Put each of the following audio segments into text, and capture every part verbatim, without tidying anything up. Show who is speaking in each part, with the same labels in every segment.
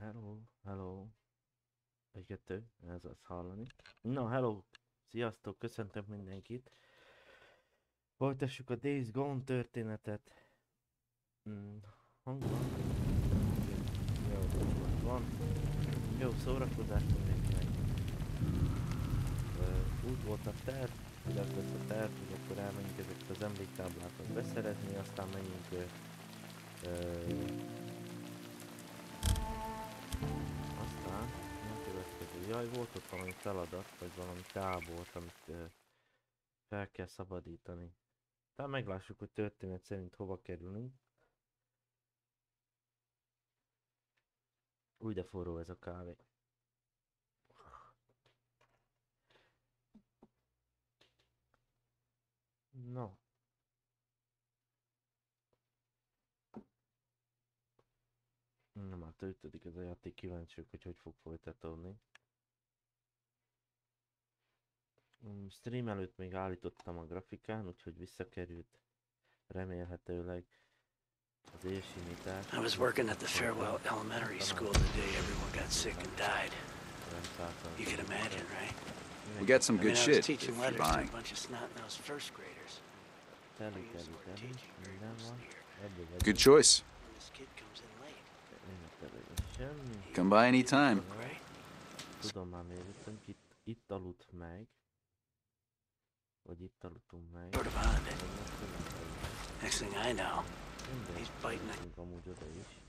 Speaker 1: Hello, hello. Egy, kettő, ez az hallani. Na, hello! Sziasztok, köszöntök mindenkit. Folytassuk a Days Gone történetet. Mm, hang van? Jó, van. Jó szórakozás mindenkinek. Uh, úgy volt a terv, illetve a terv, hogy akkor elmenjünk ezeket az emléktáblákat beszerezni, aztán menjünk uh, uh, aztán mi a következő? Jaj, volt ott valami feladat, vagy valami tábort, amit uh, fel kell szabadítani. Tehát meglássuk, hogy történet szerint hova kerülünk. Úgy de forró ez a kávé. No. Na már töltődik ez a játék, kíváncsiak, hogy hogy fog folytatódni. Um, stream előtt még állítottam a grafikán, úgyhogy visszakerült remélhetőleg az élsimítás.
Speaker 2: I was working at the Farewell Elementary School the day everyone got sick and died. You can imagine, right?
Speaker 3: We got some
Speaker 2: I
Speaker 3: good
Speaker 2: mean, I was
Speaker 3: shit if
Speaker 2: teaching
Speaker 3: you're
Speaker 2: letters to a
Speaker 3: buying.
Speaker 2: bunch of snot-nosed first graders.
Speaker 1: Teli,
Speaker 2: We use
Speaker 1: teli,
Speaker 2: the word
Speaker 1: teli,
Speaker 2: teaching very
Speaker 1: minden
Speaker 2: loosely
Speaker 1: van.
Speaker 2: here.
Speaker 1: Ebből
Speaker 3: Good
Speaker 1: vagyunk.
Speaker 3: choice.
Speaker 2: When this kid comes in late,
Speaker 1: Nem teli, semmi.
Speaker 3: Come by anytime.
Speaker 2: look right.
Speaker 1: Tudom már miért jöttünk, itt, itt aludt meg. Vagy itt aludtunk meg.
Speaker 2: Sort of odd. Next thing I know, he's biting it.
Speaker 1: Megyünk amúgy oda is.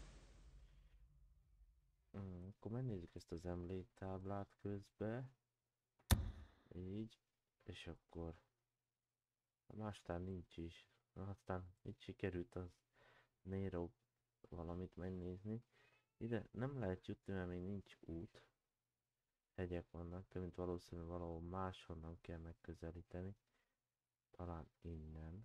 Speaker 1: Mm, akkor megnézzük ezt az emléktáblát közbe. Így. És akkor... Mástán nincs is. Aztán itt sikerült az Nero valamit megnézni. Ide nem lehet jutni, mert még nincs út. Hegyek vannak, több mint valószínű valahol máshonnan kell megközelíteni. Talán innen.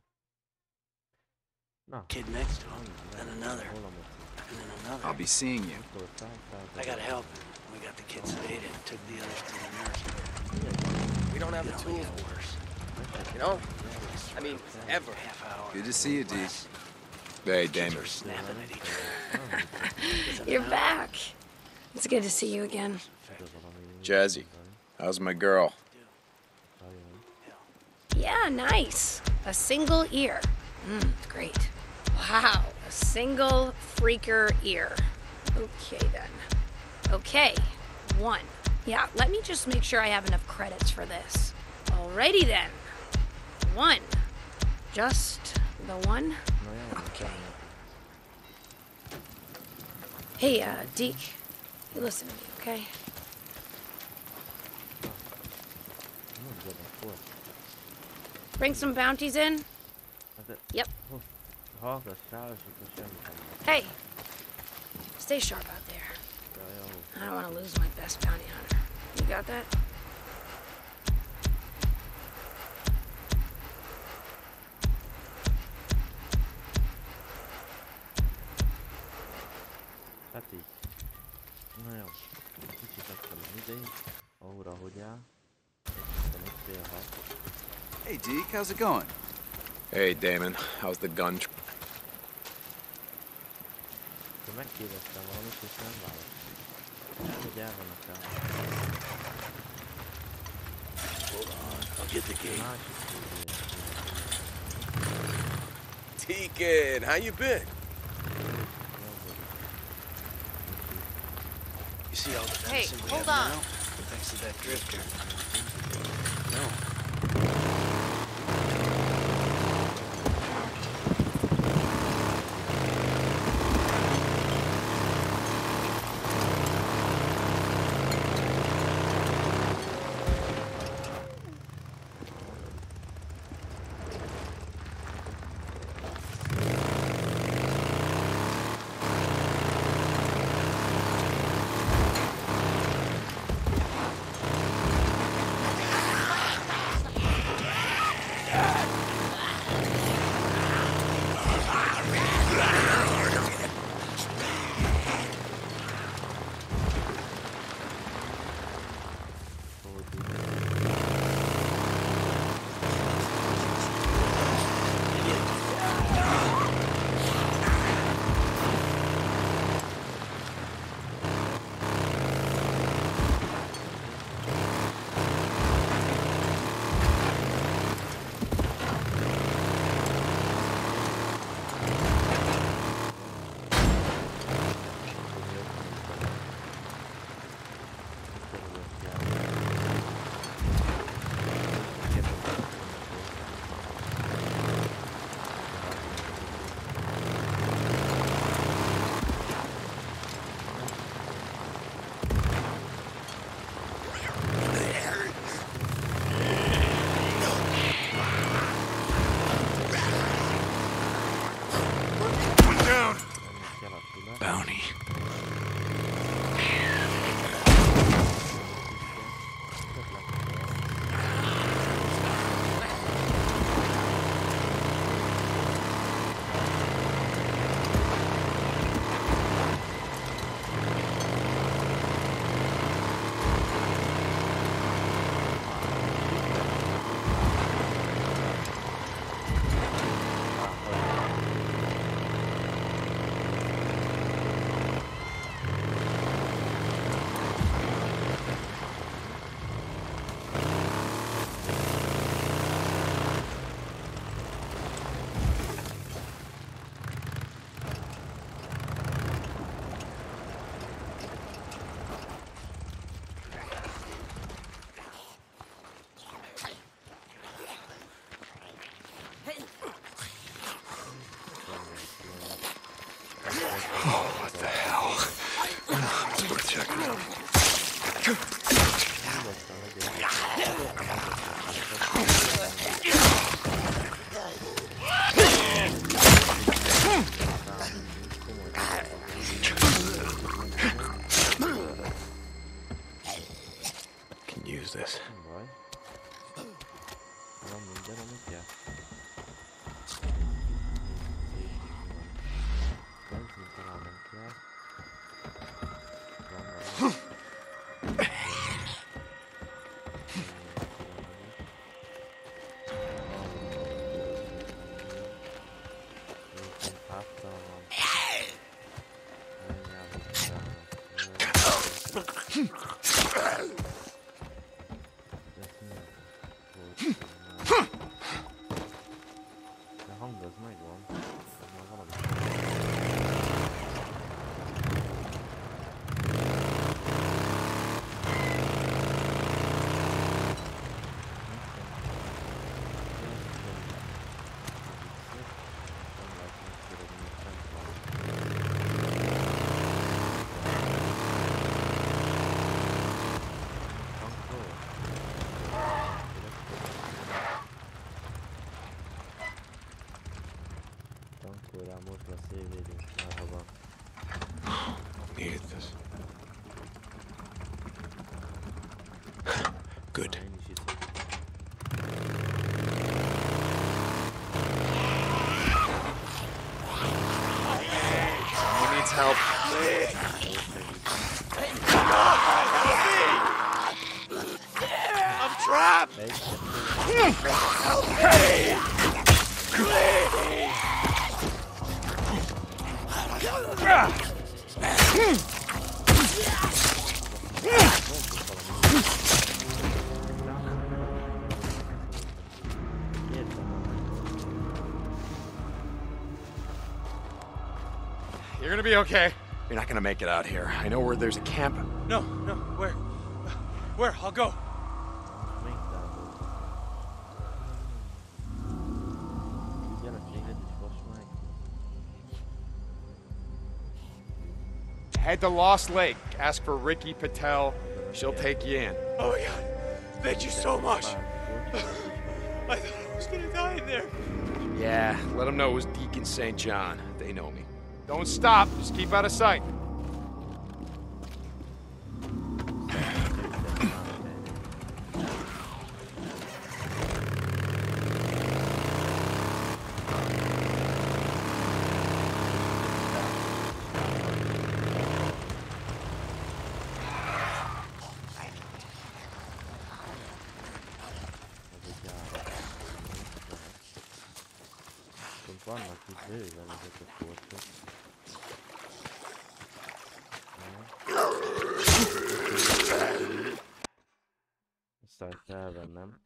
Speaker 1: Na.
Speaker 2: Kid next to him, then another,
Speaker 1: Hol a moci?
Speaker 2: and then
Speaker 3: I'll
Speaker 2: another.
Speaker 3: be seeing you.
Speaker 1: Mikor szálltál?
Speaker 2: I got help. We got the kid sedated and took the others to the nurse.
Speaker 4: We don't have
Speaker 2: It
Speaker 4: the
Speaker 2: only
Speaker 4: tools,
Speaker 2: got worse.
Speaker 4: you know? I mean, ever.
Speaker 2: Half hour.
Speaker 3: Good to see you, D.
Speaker 2: less.
Speaker 3: Hey,
Speaker 2: Kids
Speaker 3: Damon.
Speaker 2: are snapping at each other.
Speaker 5: You're back. It's good to see you again.
Speaker 3: Jazzy. How's my girl?
Speaker 5: Yeah, nice. A single ear. Mm, great. Wow, a single freaker ear. Okay then. Okay, one. Yeah, let me just make sure I have enough credits for this. Alrighty then. One. Just the one? Okay. Hey, uh, Deke, you listen to me, okay? Bring some bounties in? Yep.
Speaker 1: Hallgassál, és akkor semmit nem lesz.
Speaker 5: Hey, stay sharp out there.
Speaker 1: Ja, jó.
Speaker 5: I don't want to lose my best bounty hunter. You got that?
Speaker 1: Hát így. Na jó. Kicsit adtam az idejét. Óra hogy áll. Aztán egy fél hat.
Speaker 3: Hey, Deke, how's it going?
Speaker 6: Hey, Damon. How's the gun? tr-
Speaker 1: Akkor megkérdeztem valamit, és nem választ. Hogy el vannak rá.
Speaker 2: Hold on, I'll get the gate.
Speaker 1: Másik kérdés.
Speaker 4: Deacon, how you been?
Speaker 2: You see all the
Speaker 7: Hey,
Speaker 2: medicine we
Speaker 7: hold
Speaker 2: have
Speaker 7: on.
Speaker 2: now? Thanks to that drifter.
Speaker 6: Can use this.
Speaker 1: Vai. Van minden, amit kell. Benzin talán nem kell. Van valami. De hang az megvan. Ez már valami. Tankórán most lesz évvédünk, márhaba.
Speaker 6: Needed this. Good.
Speaker 1: Én is hiszem.
Speaker 6: He needs help.
Speaker 4: I'm trapped! Help me!
Speaker 6: You're gonna be okay. You're not gonna make it out here. I know where there's a camp.
Speaker 4: No, no, where? Where? I'll go.
Speaker 6: Head to Lost Lake. Ask for Ricky Patel. She'll take you in.
Speaker 4: Oh my God. Thank you so much. I thought I was gonna die in there.
Speaker 6: Yeah, let them know it was Deacon Saint John. They know me. Don't stop. Just keep out of sight.
Speaker 1: Vannak itt bőven ezek a kortok. Aztán kell vennem.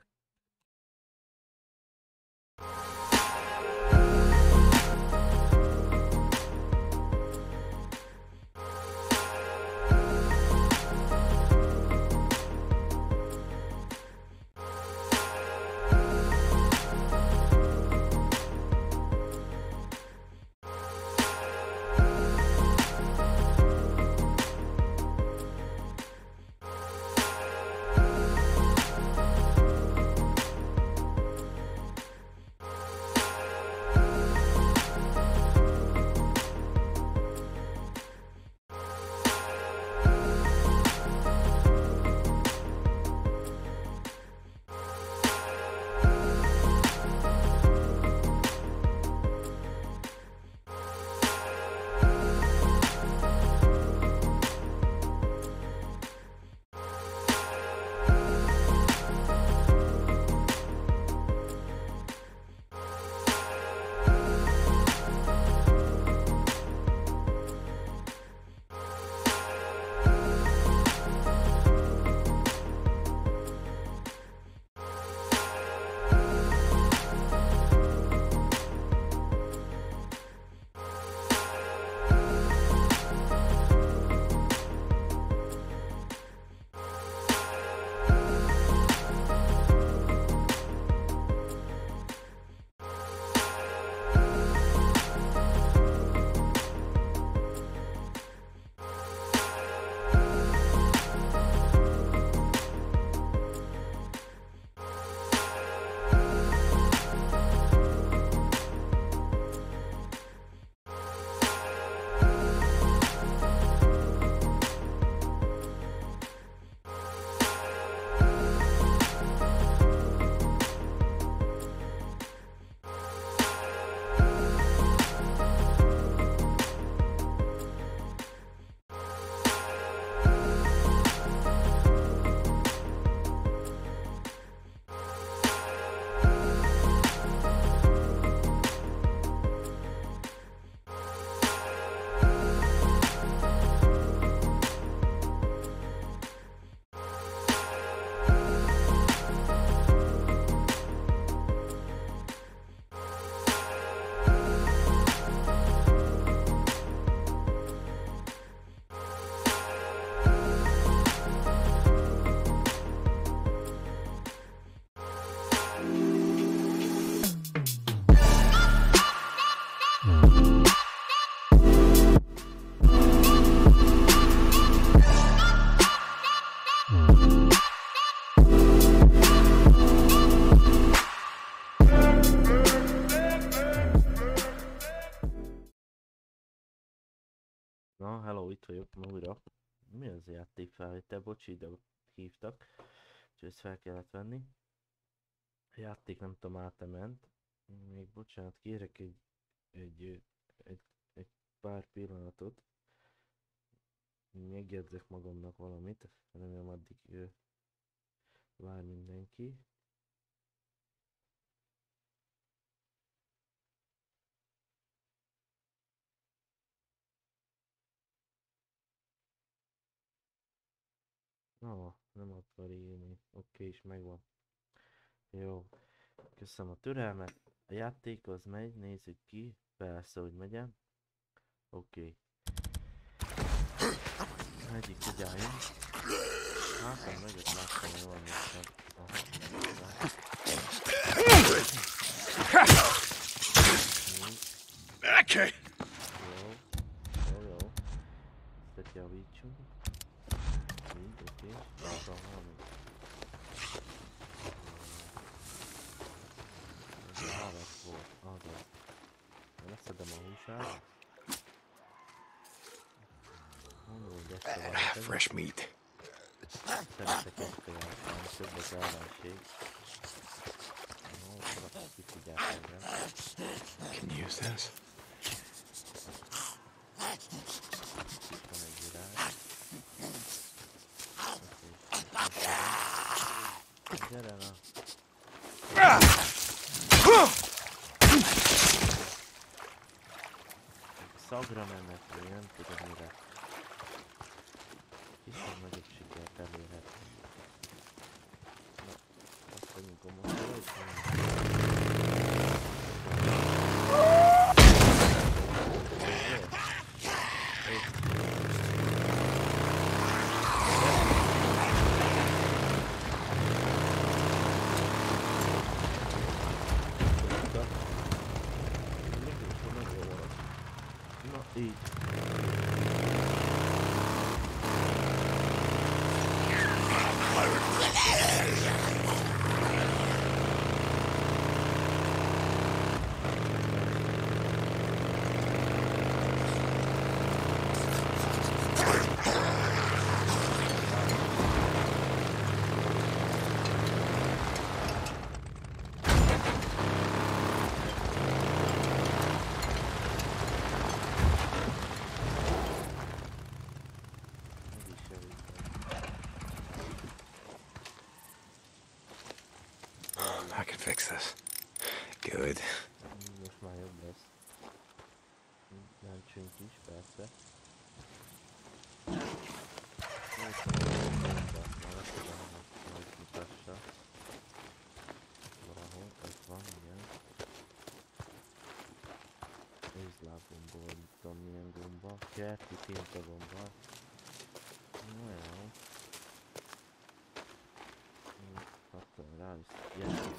Speaker 1: vagyok ma újra. Mi az a játékfelvétel? Bocsi, ide hívtak. Úgyhogy ezt fel kellett venni. A játék nem tudom átment. Még bocsánat, kérek egy, egy, egy, egy pár pillanatot. Megjegyzek magamnak valamit. Remélem addig ő, vár mindenki. No, nem akar írni. Oké, és megvan. Jó. Köszönöm a türelmet. A játék az megy, nézzük ki. Persze, hogy megyem. Oké. Egyik figyeljen. Hátam mögött láttam, hogy van még.
Speaker 3: Okay.
Speaker 1: Jó. Jó, jó. Ezt javítsunk. Így, oké. Látom valami. Ez állat volt. Azaz. Leszedem a húsát. Mondom, hogy ezt a valamit.
Speaker 3: Fresh meat.
Speaker 1: Szeretek ezt a játszani, több az ellenség. No, akkor kifigyelt engem.
Speaker 3: Can you use this?
Speaker 1: Itt van egy virág. Gyere na! Szagra mennek, hogy nem tudom mire. Hiszen nagyobb sikert elérhetni. Na, azt mondjuk a motorra, és na, így.
Speaker 3: I can fix this. Good.
Speaker 1: Most már jobb lesz. Mentsünk is, persze. Már azt tudom, hogy majd mutassa. Valahol, ez van, igen. Ézlábgomba, vagy itt tudom milyen gomba. Kerti tintagomba. Na jó. Akkor rá is ilyen.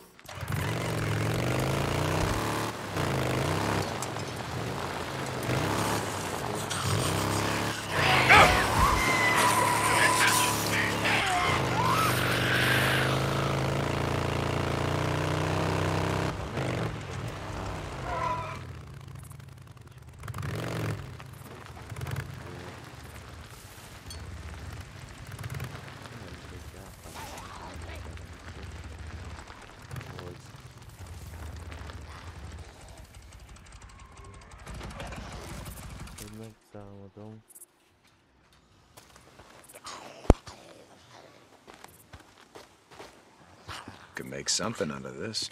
Speaker 1: Megszámadom.
Speaker 3: Could make something out of this.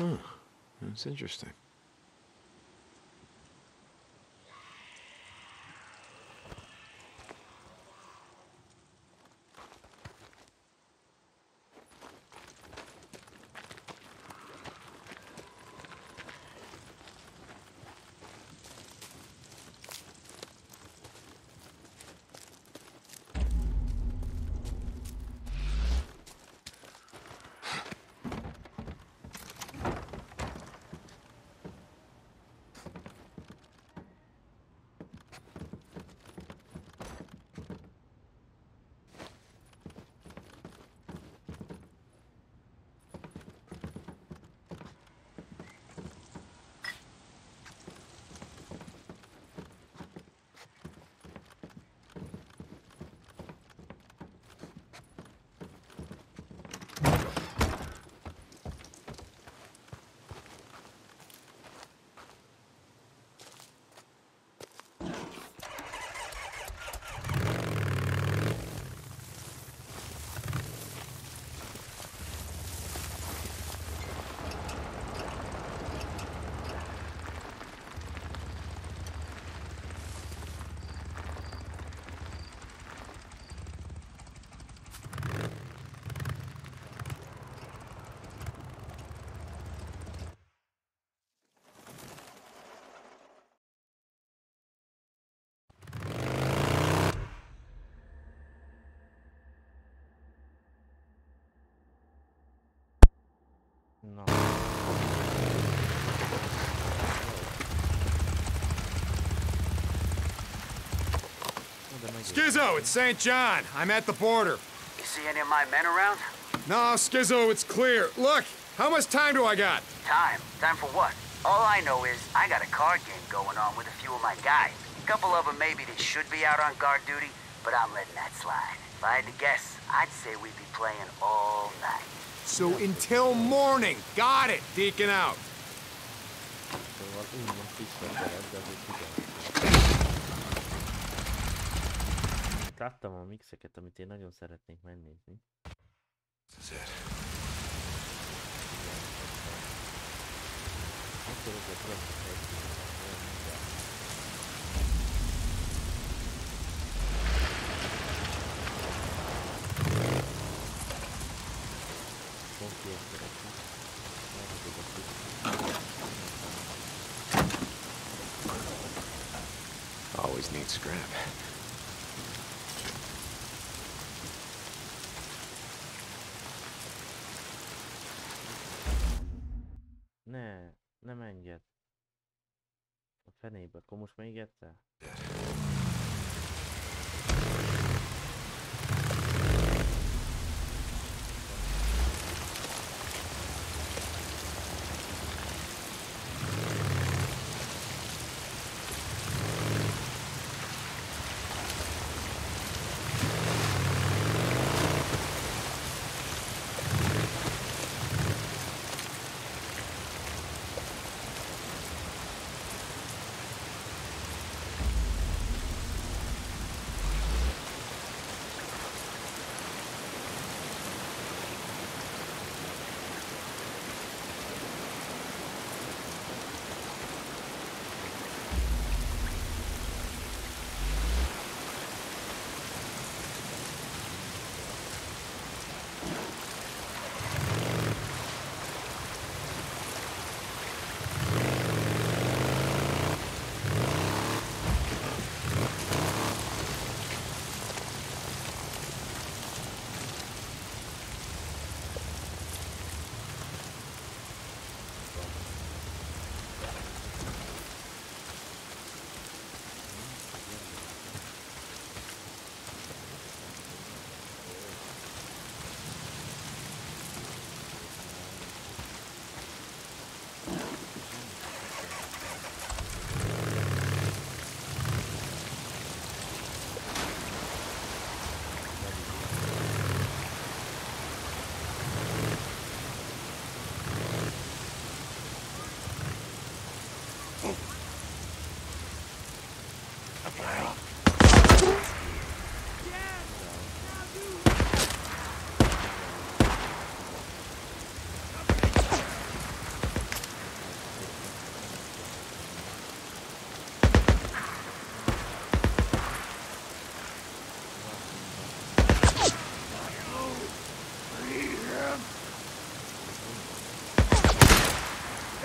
Speaker 3: Huh. That's interesting.
Speaker 1: No.
Speaker 6: Skizzo, it's Saint John. I'm at the border.
Speaker 2: You see any of my men around?
Speaker 6: No, Skizzo, it's clear. Look, how much time do I got?
Speaker 2: Time? Time for what? All I know is I got a card game going on with a few of my guys. A couple of them maybe they should be out on guard duty, but I'm letting that slide. If I had to guess, I'd say we'd be playing all night.
Speaker 6: So until morning. Got it. Deacon out.
Speaker 1: Szóval úgymond visszatered, de azért figyelj. Láttam a mixeket, amit én nagyon szeretnék megnézni.
Speaker 3: This is it.
Speaker 1: Akkor ez a klasszik egy.
Speaker 3: Always need scrap.
Speaker 1: Ne, nem enged. A fenébe, akkor most még egyszer?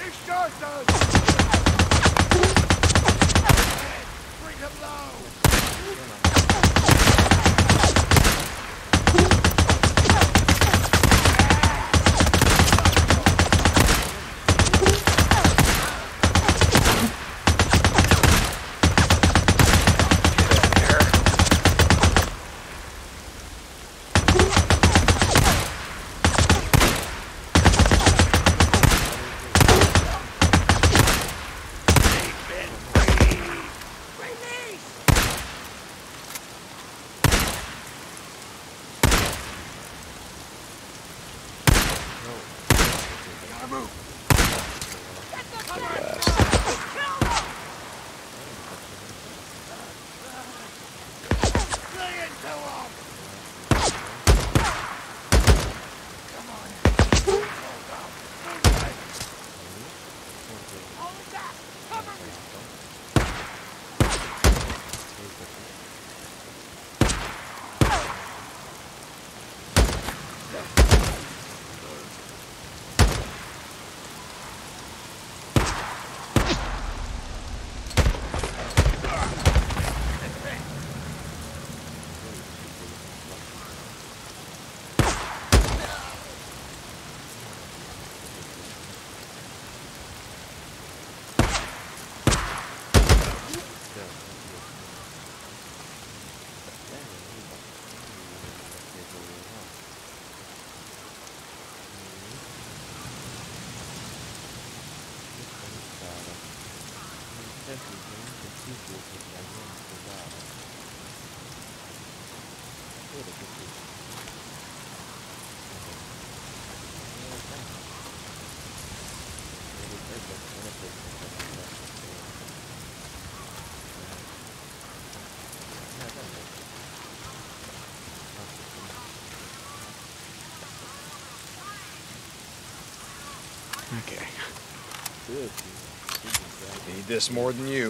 Speaker 3: Okay.
Speaker 1: Good.
Speaker 6: Need this more than you.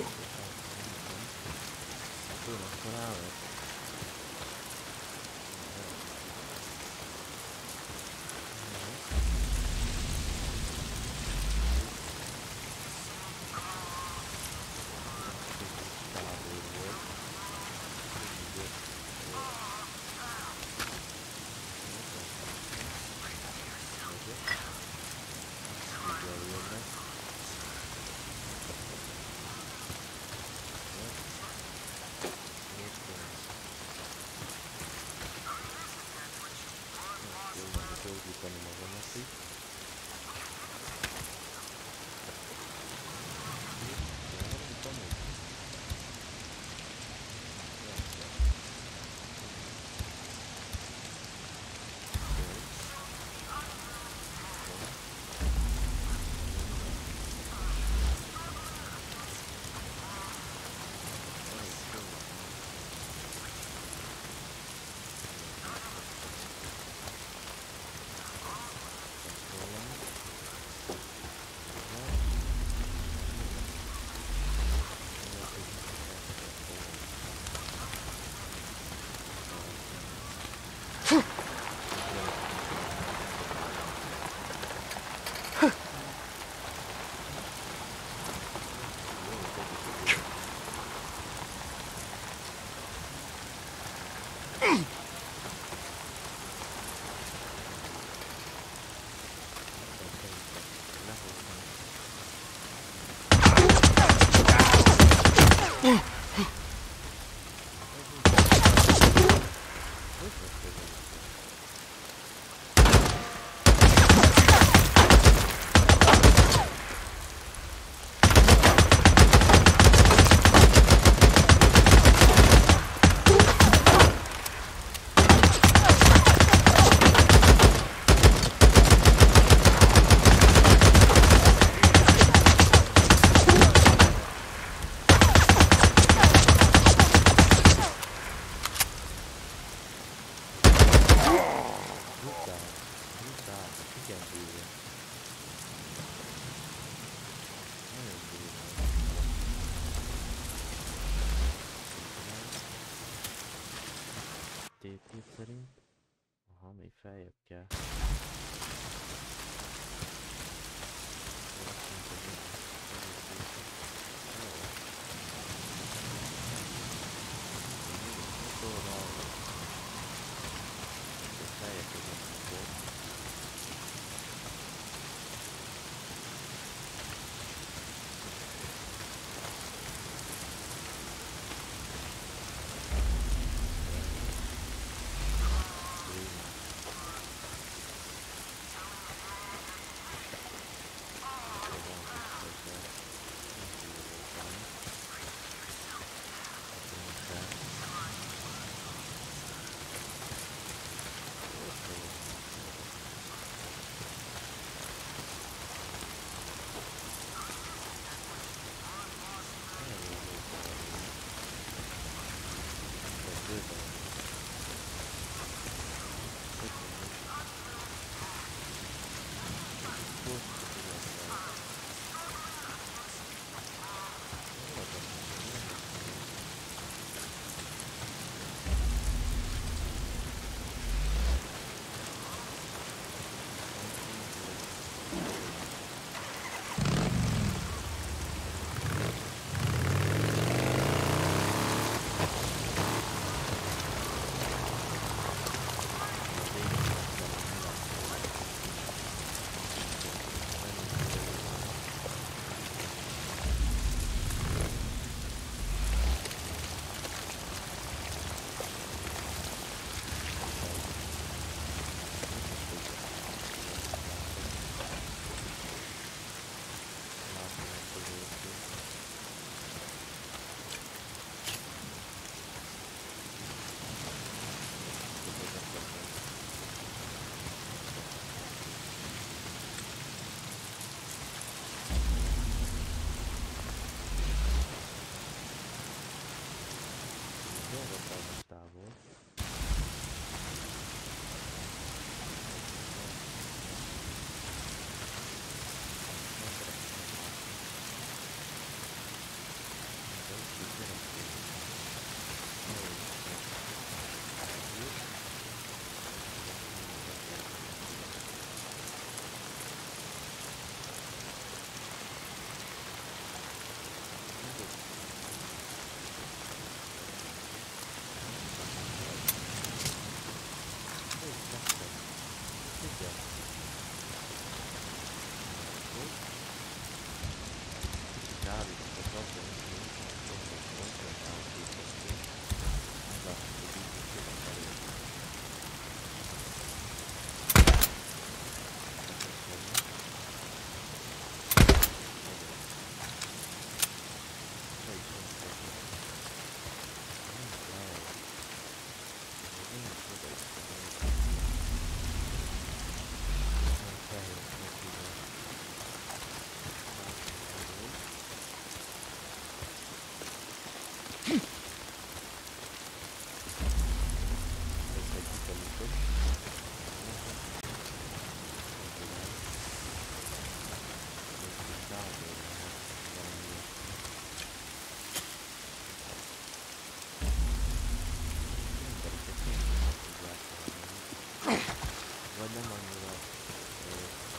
Speaker 1: Vagy nem annyira, ö,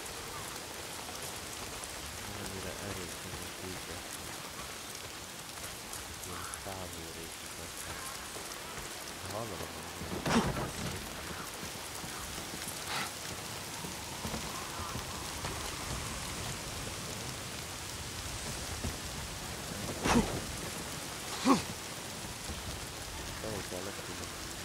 Speaker 1: nem annyira erősen véget. Ilyen távolrészig aztán. Hallom, hogy ahol kellett, hogy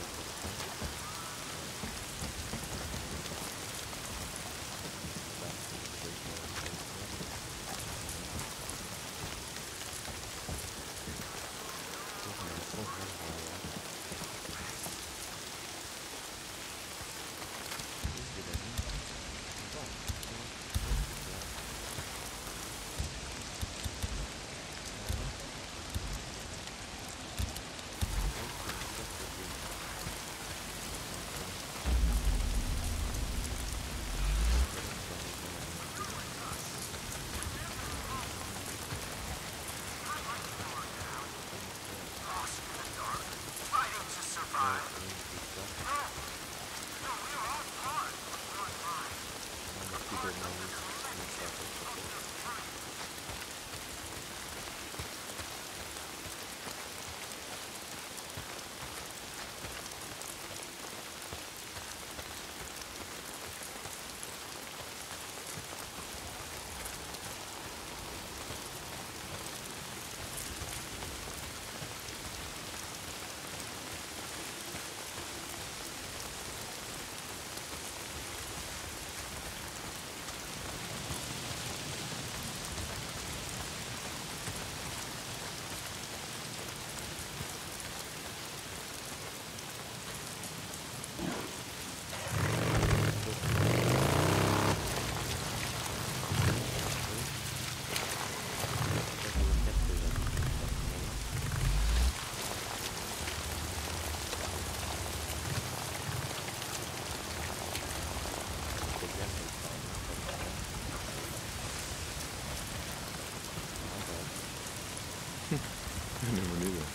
Speaker 3: I never knew that.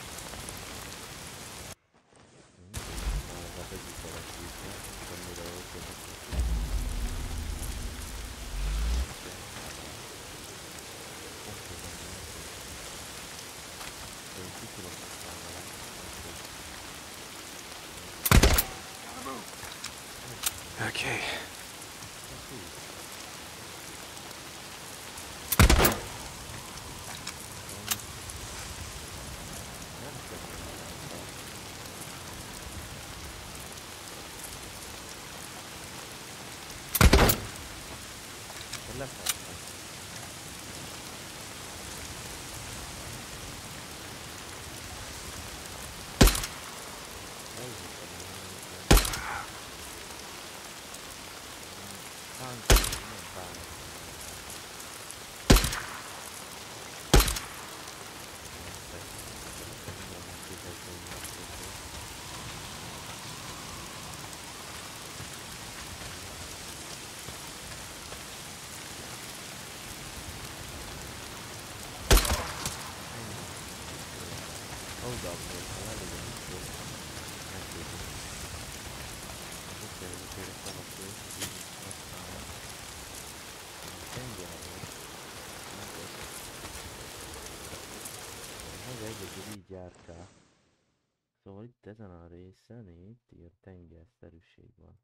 Speaker 6: Okay.
Speaker 1: Hold up, man. I like it. Thank you. Okay, okay, come up here. Egyedül így járkál. Szóval itt ezen a részen itt ilyen tengerszerűség van.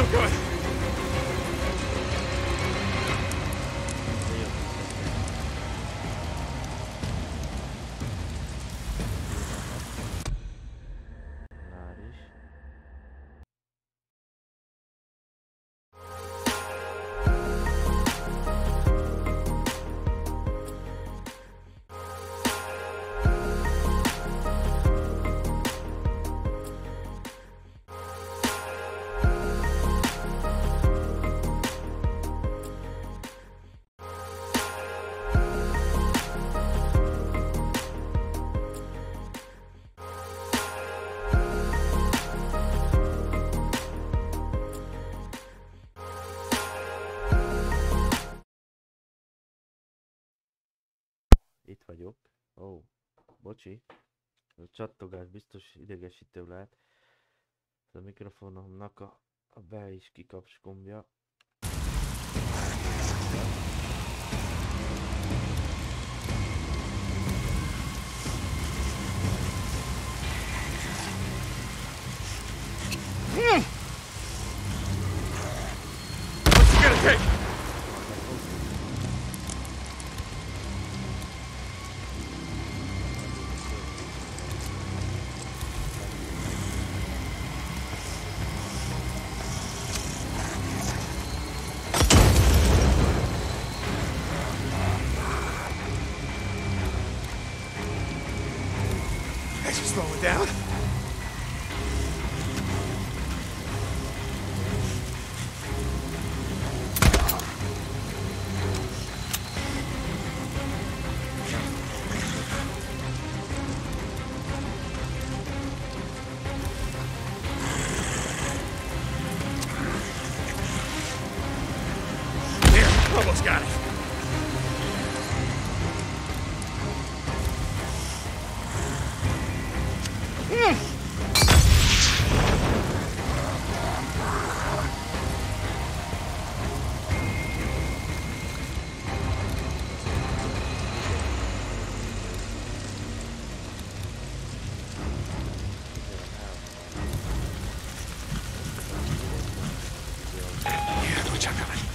Speaker 4: I'm coming.
Speaker 1: Már is. Itt vagyok. Ó, oh, bocsi. A csattogás biztos idegesítő lehet. Ez a mikrofonomnak a, a be is kikapcskombja.
Speaker 4: What's it gonna take? Thanks for slowing down. There, almost got it. Yeah, watch out, coming.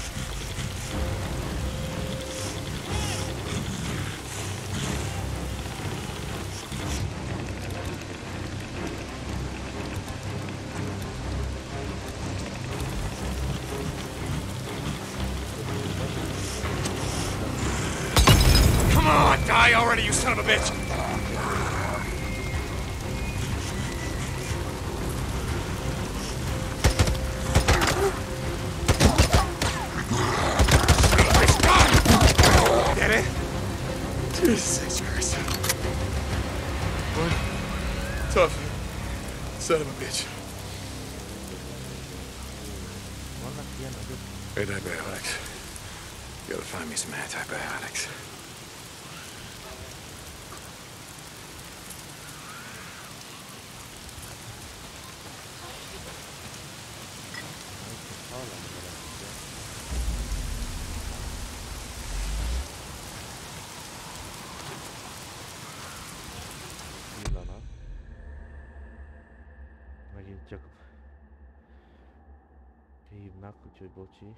Speaker 4: Come on, die already, you son of a bitch! Get it? Jesus Christ. What? Tough. Son of a bitch.
Speaker 1: Vannak ilyen nagyobb.
Speaker 3: Antibiotics. You gotta find me some antibiotics.
Speaker 1: Hallom vele. Pillanat. Megint csak hívnak, úgyhogy bocsi.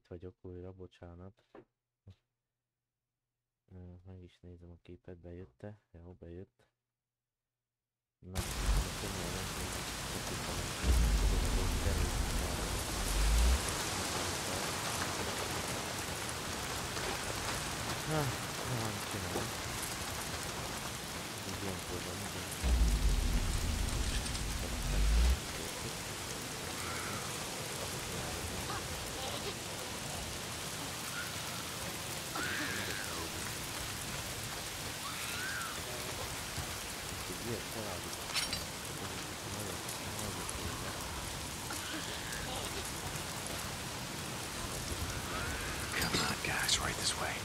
Speaker 1: vagyok újra, bocsánat. Ö, Meg is nézem a képet, bejött-e? Jó, bejött. Na, köszönöm, Na, nem csinálom. Ez ilyen tudom, igen.
Speaker 3: Come on, guys, right this way.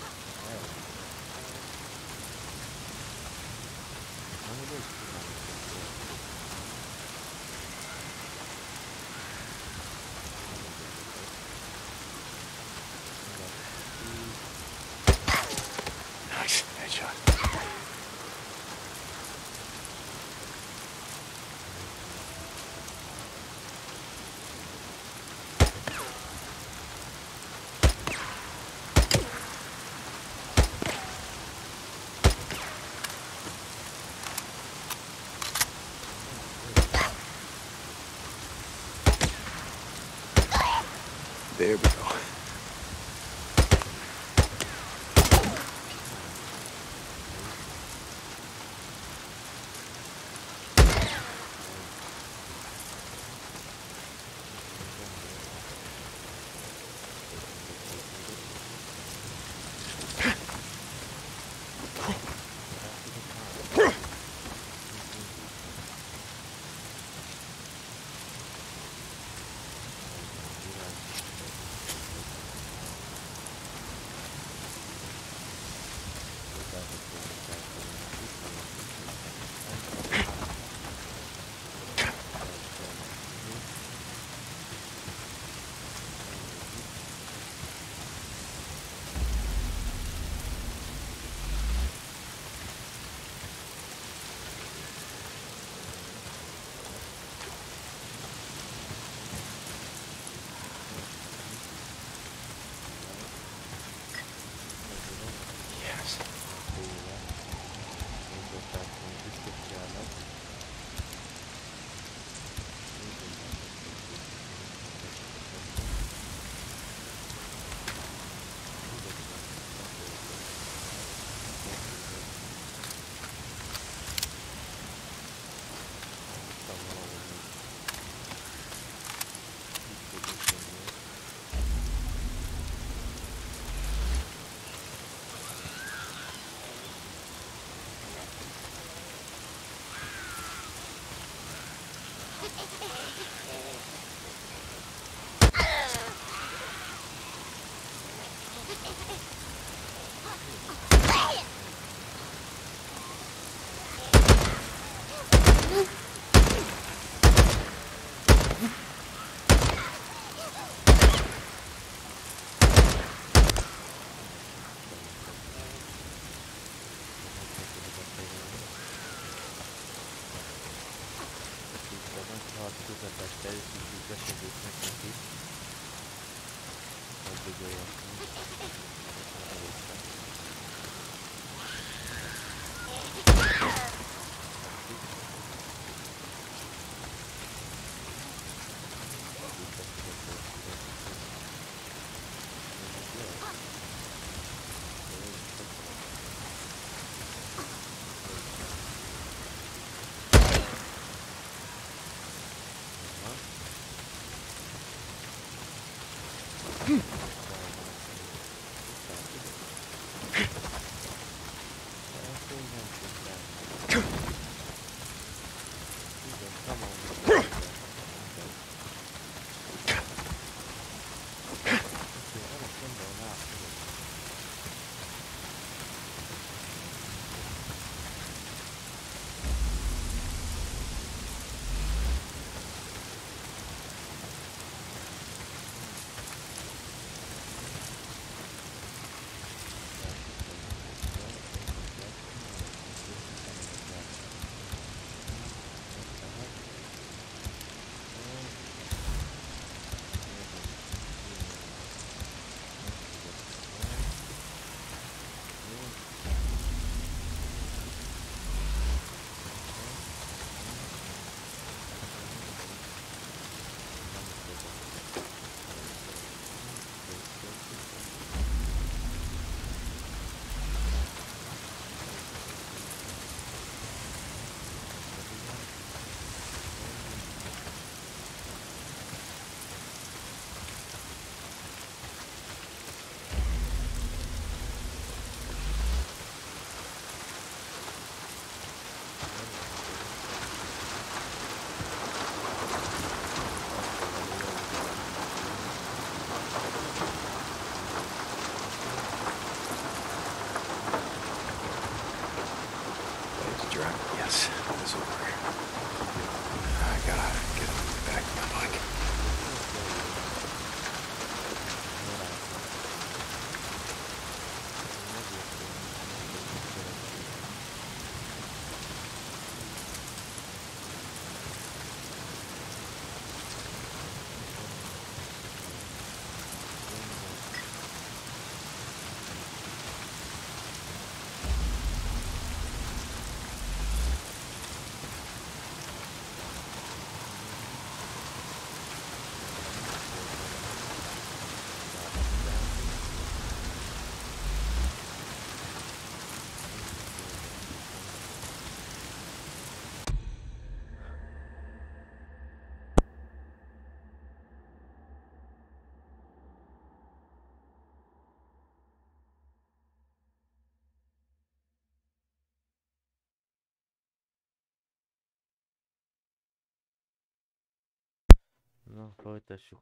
Speaker 3: Nice headshot. There we go. Yes. drop? Yes, this will work. I gotta get back to my bike.
Speaker 1: Na, folytassuk.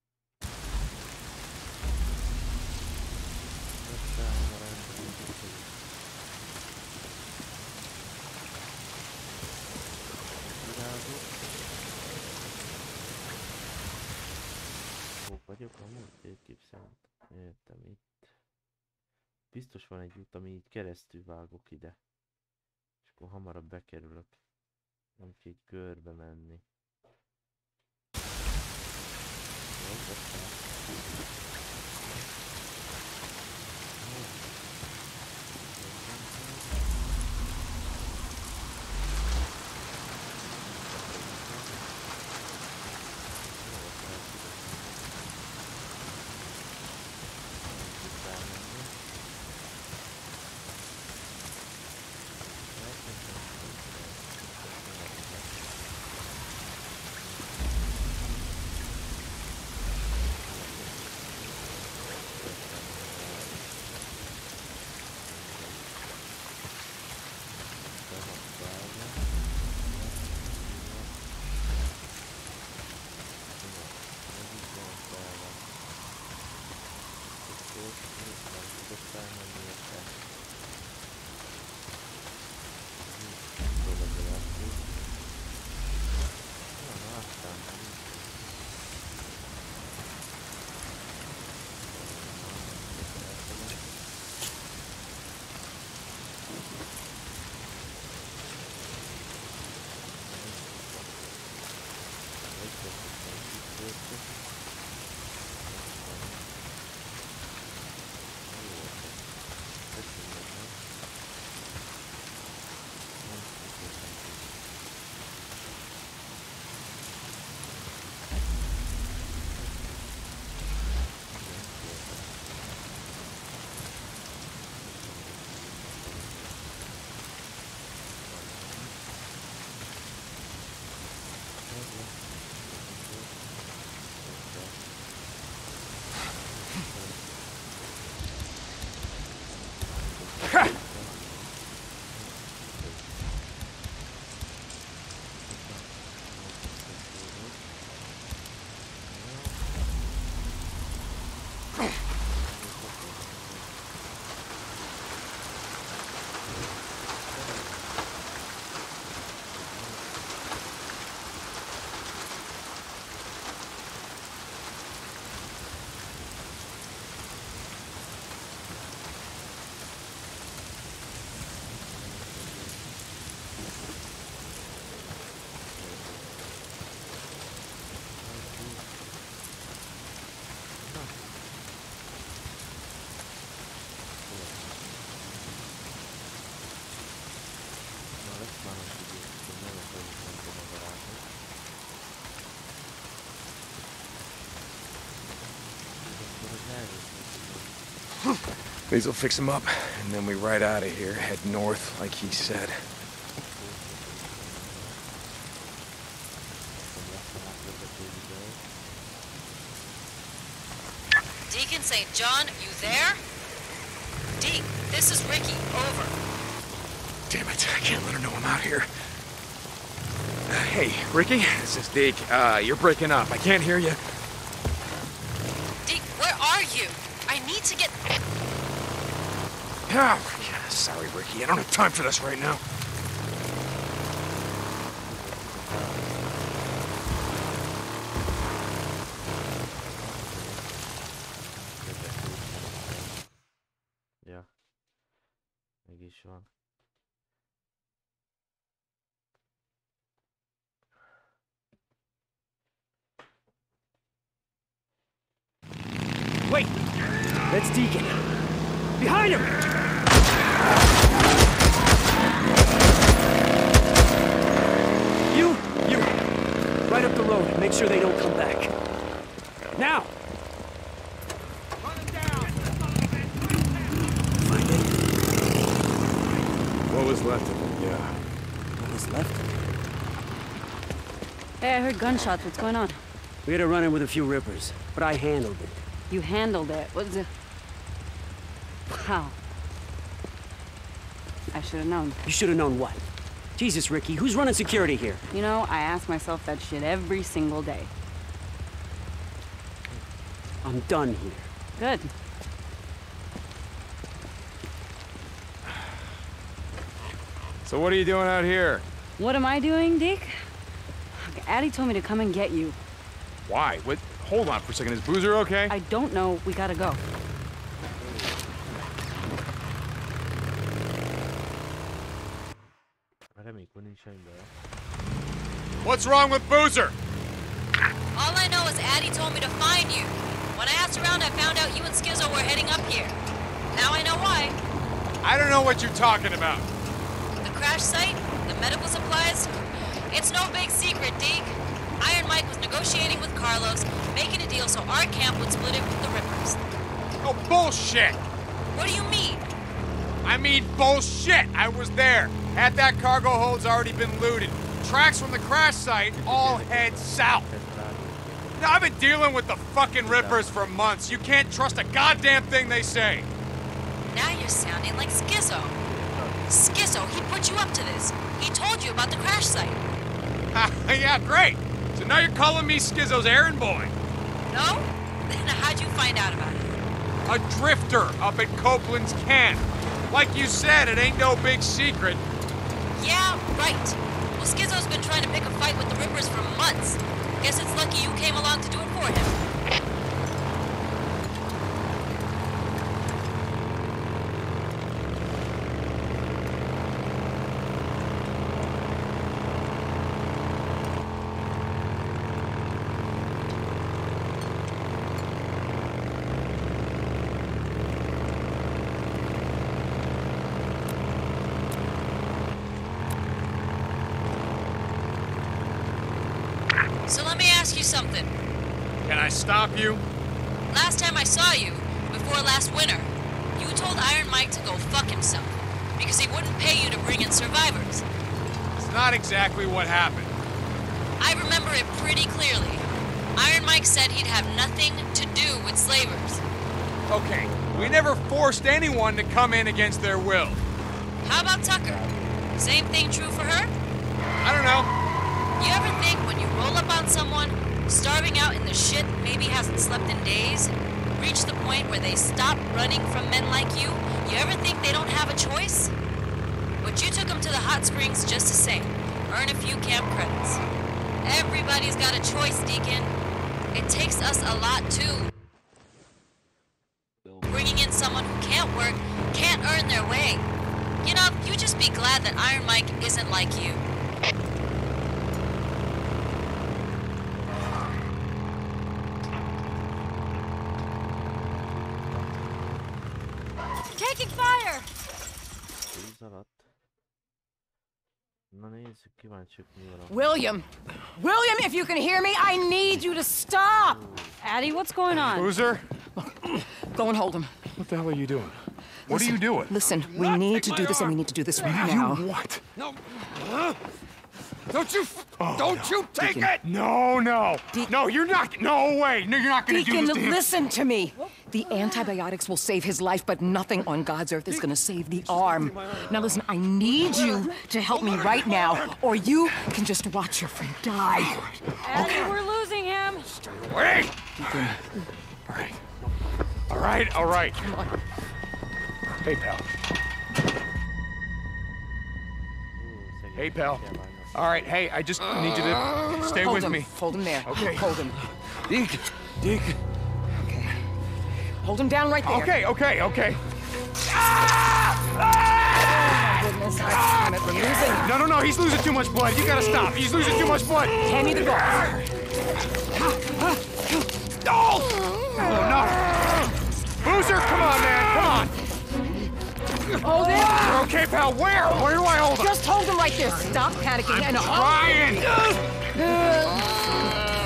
Speaker 1: Hol vagyok amúgy? Térkép szerint. Értem, itt. Biztos van egy út, ami így keresztül vágok ide. És akkor hamarabb bekerülök. Nem kell így körbe menni.
Speaker 3: These will fix him up, and then we ride out of here, head north, like he said.
Speaker 7: Deacon Saint John, you there? Deke, this is Ricky, over.
Speaker 3: Damn it, I can't let her know I'm out here. Uh, hey, Ricky, this is Deke. Uh, you're breaking up. I can't hear you.
Speaker 7: Deke, where are you? I need to get...
Speaker 3: Oh, yeah, sorry, Ricky. I don't have time for this right now.
Speaker 8: road. Make sure they don't come back. Now! Find it?
Speaker 3: What was left of it, yeah.
Speaker 8: What was left?
Speaker 9: Hey, I heard gunshots. What's going on?
Speaker 8: We had a run-in with a few rippers, but I handled it.
Speaker 9: You handled it. What's it? Wow. I should have known.
Speaker 8: You should have known what? Jesus, Ricky, who's running security here?
Speaker 9: You know, I ask myself that shit every single day.
Speaker 8: I'm done here.
Speaker 9: Good.
Speaker 6: So what are you doing out here?
Speaker 9: What am I doing, Deke? Addie told me to come and get you.
Speaker 6: Why? What? Hold on for a second. Is Boozer okay?
Speaker 9: I don't know. We gotta go.
Speaker 6: What's wrong with Boozer?
Speaker 7: All I know is Addie told me to find you. When I asked around, I found out you and Skizzo were heading up here. Now I know why.
Speaker 6: I don't know what you're talking about.
Speaker 7: The crash site, the medical supplies, it's no big secret, Deke. Iron Mike was negotiating with Carlos, making a deal so our camp would split it with the Rippers.
Speaker 6: Oh, bullshit!
Speaker 7: What do you mean?
Speaker 6: I mean bullshit! I was there. Had that cargo hold's already been looted. Tracks from the crash site all head south. Now, I've been dealing with the fucking Rippers for months. You can't trust a goddamn thing they say.
Speaker 7: Now you're sounding like Skizzo. Skizzo, he put you up to this. He told you about the crash site.
Speaker 6: Yeah, great. So now you're calling me Skizzo's errand boy.
Speaker 7: No? Then how'd you find out about it?
Speaker 6: A drifter up at Copeland's camp. Like you said, it ain't no big secret.
Speaker 7: Yeah, right. Well, Skizzo's been trying to pick a fight with the Rippers for months. Guess it's lucky you came along to do it for him. So let me ask you something.
Speaker 6: Can I stop you?
Speaker 7: Last time I saw you, before last winter, you told Iron Mike to go fuck himself because he wouldn't pay you to bring in survivors.
Speaker 6: It's not exactly what happened.
Speaker 7: I remember it pretty clearly. Iron Mike said he'd have nothing to do with slavers.
Speaker 6: Okay, we never forced anyone to come in against their will.
Speaker 7: How about Tucker? Same thing true for her?
Speaker 6: I don't know.
Speaker 7: You ever think when you roll up on someone, starving out in the shit, maybe hasn't slept in days, reach the point where they stop running from men like you, you ever think they don't have a choice? But you took them to the hot springs just the same. Earn a few camp credits. Everybody's got a choice, Deacon. It takes us a lot, too. Bringing in someone who can't work, can't earn their way. You know, you just be glad that Iron Mike isn't like you. Taking fire!
Speaker 1: Húz alatt. Na nézzük, kíváncsiak mi van.
Speaker 10: William! William, if you can hear me, I need you to stop!
Speaker 9: Addie, what's going on?
Speaker 6: Boozer?
Speaker 10: Go and hold him.
Speaker 6: What the hell are you doing? What
Speaker 10: Listen,
Speaker 6: are you doing?
Speaker 10: Listen, we need to do this and we need to do this right now.
Speaker 6: You what?
Speaker 4: No. Don't you,
Speaker 6: Oh,
Speaker 4: don't
Speaker 6: no.
Speaker 4: you take
Speaker 10: Deacon.
Speaker 4: it!
Speaker 6: No, no.
Speaker 10: De-
Speaker 6: no, you're not. No way. No, you're not going to do
Speaker 10: Deacon,
Speaker 6: this to him.
Speaker 10: listen to me. The antibiotics will save his life, but nothing on God's earth is gonna save the arm. Now listen, I need you to help me right now, or you can just watch your friend die.
Speaker 9: Addie, we're losing him.
Speaker 6: Wait. All right. All right. All right. Hey, pal. Hey, pal. All right. Hey, I just need you to stay
Speaker 10: Hold
Speaker 6: with
Speaker 10: him.
Speaker 6: me.
Speaker 10: Hold him there.
Speaker 6: Okay.
Speaker 10: Hold him.
Speaker 6: Deke. Deke.
Speaker 10: Okay. Hold him down right there.
Speaker 6: Okay. Okay. Okay.
Speaker 10: Goodness, damn it, we're losing.
Speaker 6: No, no, no. He's losing too much blood. You gotta stop. He's losing too much blood.
Speaker 10: Hand me the ball.
Speaker 6: Oh! Oh, no. Boozer, come on, man. Come on.
Speaker 10: Hold him.
Speaker 6: You're okay, pal. Where? Where do I hold him?
Speaker 10: Just hold him right there. Stop panicking and
Speaker 6: Ryan!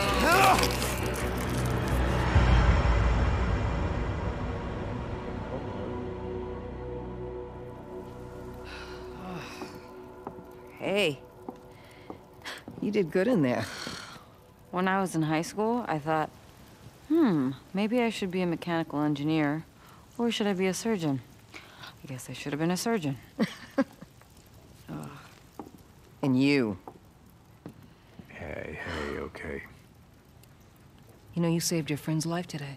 Speaker 10: Hey. You did good in there.
Speaker 9: When I was in high school, I thought, hmm, maybe I should be a mechanical engineer, or should I be a surgeon? I guess I should have been a surgeon.
Speaker 10: And you.
Speaker 3: Hey, hey, okay.
Speaker 10: You know, you saved your friend's life today.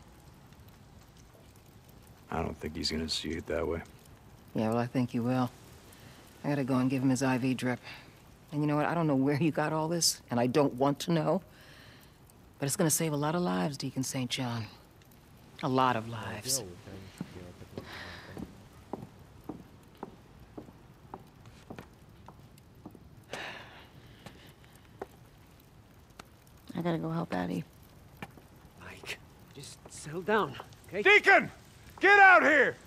Speaker 3: I don't think he's gonna see it that way.
Speaker 10: Yeah, well, I think you will. I gotta go and give him his I V drip. And you know what? I don't know where you got all this, and I don't want to know. But it's gonna save a lot of lives, Deacon Saint John. A lot of lives.
Speaker 9: I gotta go help Addie.
Speaker 8: Mike, just settle down, okay?
Speaker 6: Deacon! Get out here!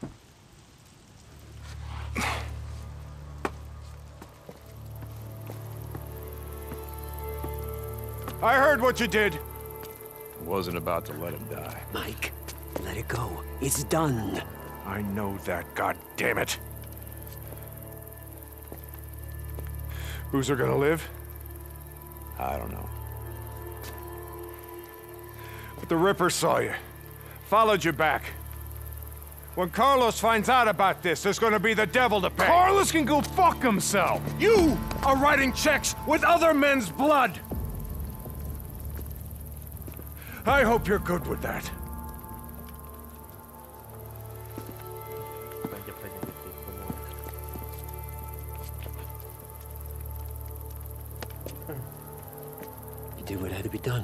Speaker 6: I heard what you did.
Speaker 3: I wasn't about to let him die.
Speaker 8: Mike, let it go. It's done.
Speaker 3: I know that, god damn it. Who's are gonna live? I don't know.
Speaker 6: But the Ripper saw you. Followed you back. When Carlos finds out about this, there's gonna be the devil to pay.
Speaker 3: Carlos can go fuck himself!
Speaker 6: You are writing checks with other men's blood! I hope you're good with that.
Speaker 8: You did what had to be done.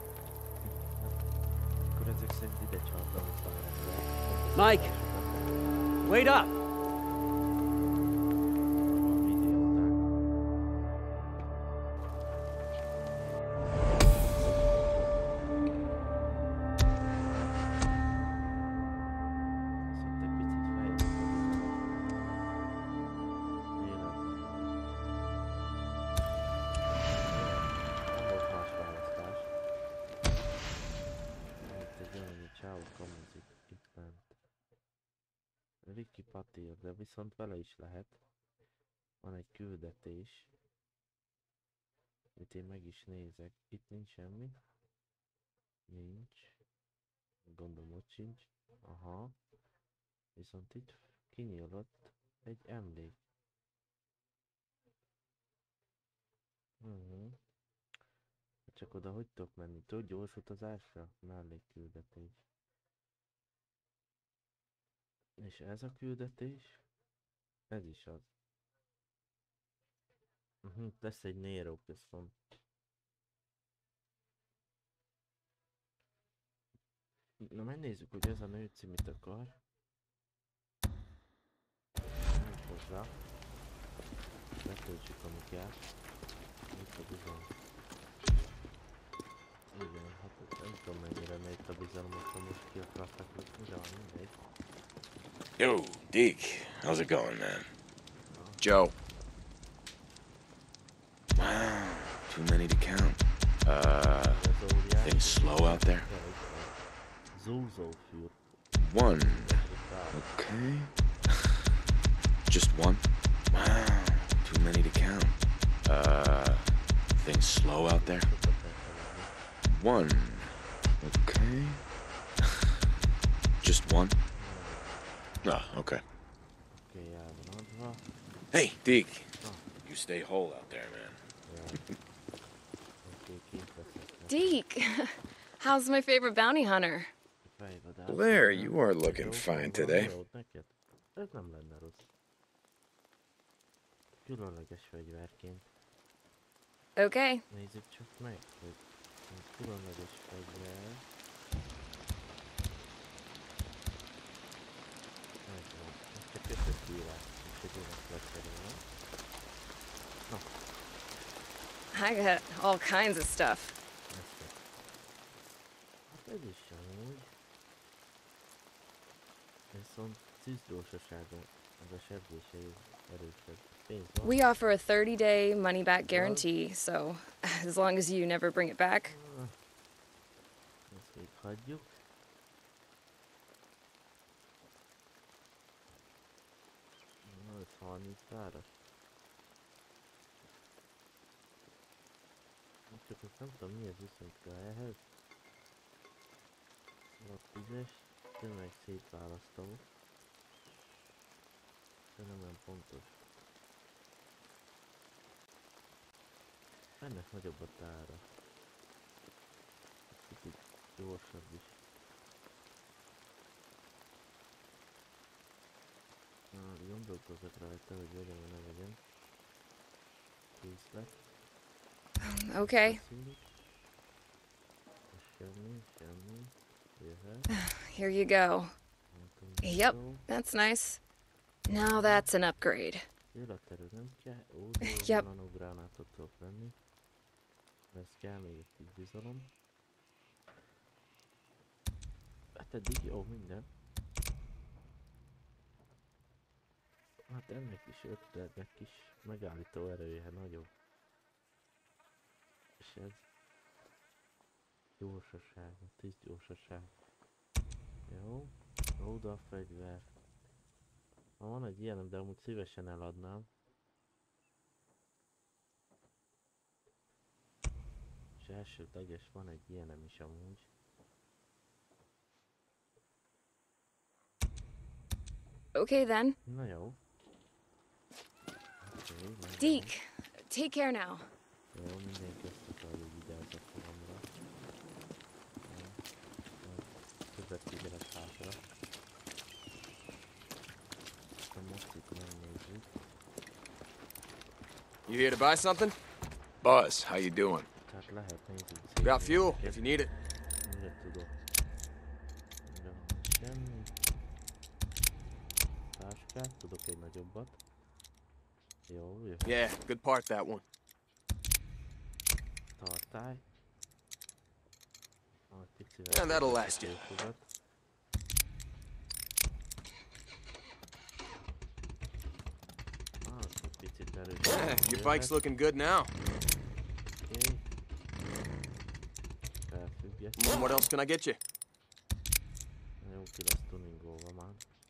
Speaker 8: Mike, wait up!
Speaker 1: Ricky patír, de viszont vele is lehet. Van egy küldetés. Itt én meg is nézek. Itt nincs semmi. Nincs. Gondolom, hogy sincs. Aha. Viszont itt kinyílott egy emlék. Uh-huh. Csak oda hogy tudok menni? Tudod, gyors utazásra? Mellékküldetés. És ez a küldetés? Ez is az. Uh-huh. Lesz egy Nero központ. Na megnézzük, hogy ez a nőci mit akar. Menjünk hozzá. Letöltsük, ami kell. Itt a bizalom. Igen, hát nem tudom mennyire megy a bizalom, akkor most ki akartak lőni, de van mindegy.
Speaker 11: Yo, Deke, how's it going, man?
Speaker 3: Joe.
Speaker 11: Wow, too many to count. Uh, things slow out there? One. Okay. Just one? Wow, too many to count. Uh, things slow out there? One. Okay. Just one? Ah, okay. Hey, Deke. You stay whole out there, man.
Speaker 5: Deke, how's my favorite bounty hunter?
Speaker 11: Blair, you are looking fine today.
Speaker 1: Ez nem lenne rossz. Különleges fegyverként.
Speaker 5: Okay.
Speaker 1: Nézzük csak meg, hogy különleges fegyver. Csak kötött írás, és egy leszerűen. No.
Speaker 5: I got all kinds of stuff.
Speaker 1: Hát ez is amúgy. Viszont szűzgyorsasága, az a sebzése erősebb. Pénz van.
Speaker 5: We offer a thirty day money back guarantee, so as long as you never bring it back.
Speaker 1: Ezt még hagyjuk. Na, ez harminc áras. Csak ezt nem tudom mi ez viszont kell ehhez. A tízes, tényleg szétválasztó. De nem olyan pontos. Ennek nagyobb a tára. Kicsit gyorsabb is. Na, gondolkozok rajta, hogy legyen vagy ne legyen. Készlet.
Speaker 5: Okay.
Speaker 1: Semmi, semmi. Jöhet.
Speaker 5: Here you go. Yep, that's nice. Now that's an upgrade.
Speaker 1: Életerő nem kell. Ó,
Speaker 5: Yep.
Speaker 1: nanogránátot tudok venni. Ez kell még egy kis bizalom. Hát eddig jó minden. Hát ennek is ötletnek kis megállító erője nagyobb. És ez gyorsaság, tíz gyorsaság. Jó, oda a fegyver. Ha van egy ilyenem, de amúgy szívesen eladnám. És elsődleges van egy ilyenem is amúgy.
Speaker 5: Okay then.
Speaker 1: Na jó. Okay,
Speaker 5: Deke, take care now.
Speaker 1: Jó, mindenki ezt akar, hogy vigyázz a fogamra. Között figyelek hátra. Aztán most itt megnézzük.
Speaker 3: You here to buy something? Buzz, how you doing?
Speaker 1: Tehát lehet nézzük.
Speaker 3: Got fuel, if you need it.
Speaker 1: Mire tudok. Mire van semmi. Táskát, tudok egy nagyobbat. Jó, jöhet.
Speaker 3: Yeah, good part, that one.
Speaker 1: Tartály. Ah, picivel.
Speaker 3: Yeah, that'll last you.
Speaker 1: Ah, egy picit erős.
Speaker 3: Yeah, your bike's looking good now.
Speaker 1: Okay. Felfüggesztem.
Speaker 3: Mm, what else can I get you?
Speaker 1: Jó, ki lesz tuningolva már.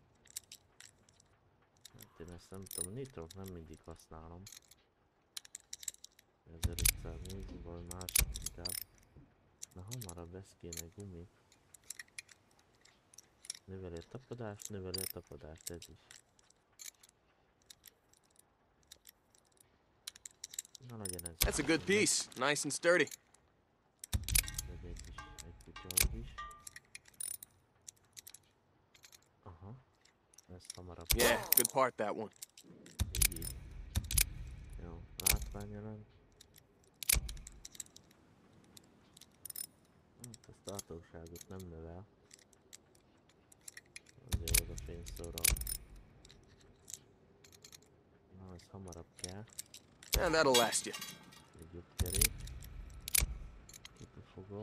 Speaker 1: Hát én ezt nem tudom, nitrót nem mindig használom. ezerötszáz nézzük valami másik inkább. Na hamarabb ez kéne gumi. Növeli a tapadást, növeli a tapadást, ez is. Na legyen ez.
Speaker 3: That's a good piece, nice and sturdy.
Speaker 1: Ez egy is, egy kutya is. Aha. Ez hamarabb.
Speaker 3: Yeah, good part, that one.
Speaker 1: Így, így. Jó, látványjelen. Hát ezt tartóságot nem növel. Azért oda fényszóral. Na, ez hamarabb kell.
Speaker 3: Yeah, that'll last you.
Speaker 1: Egy jobb kerék. Kitufogó.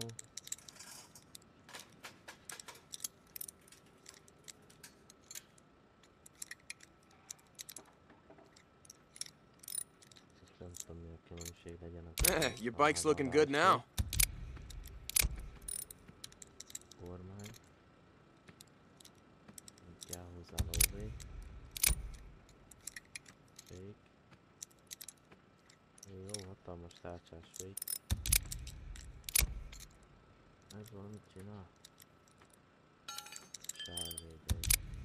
Speaker 1: Nem tudom, mi a különbség legyen a
Speaker 3: Yeah, your bike's looking good now.
Speaker 1: kormány. Így kell hozzá lóvé. Fék. Jó, hatalmas tárcsás fék. Ez valamit csinál. Sárvédő.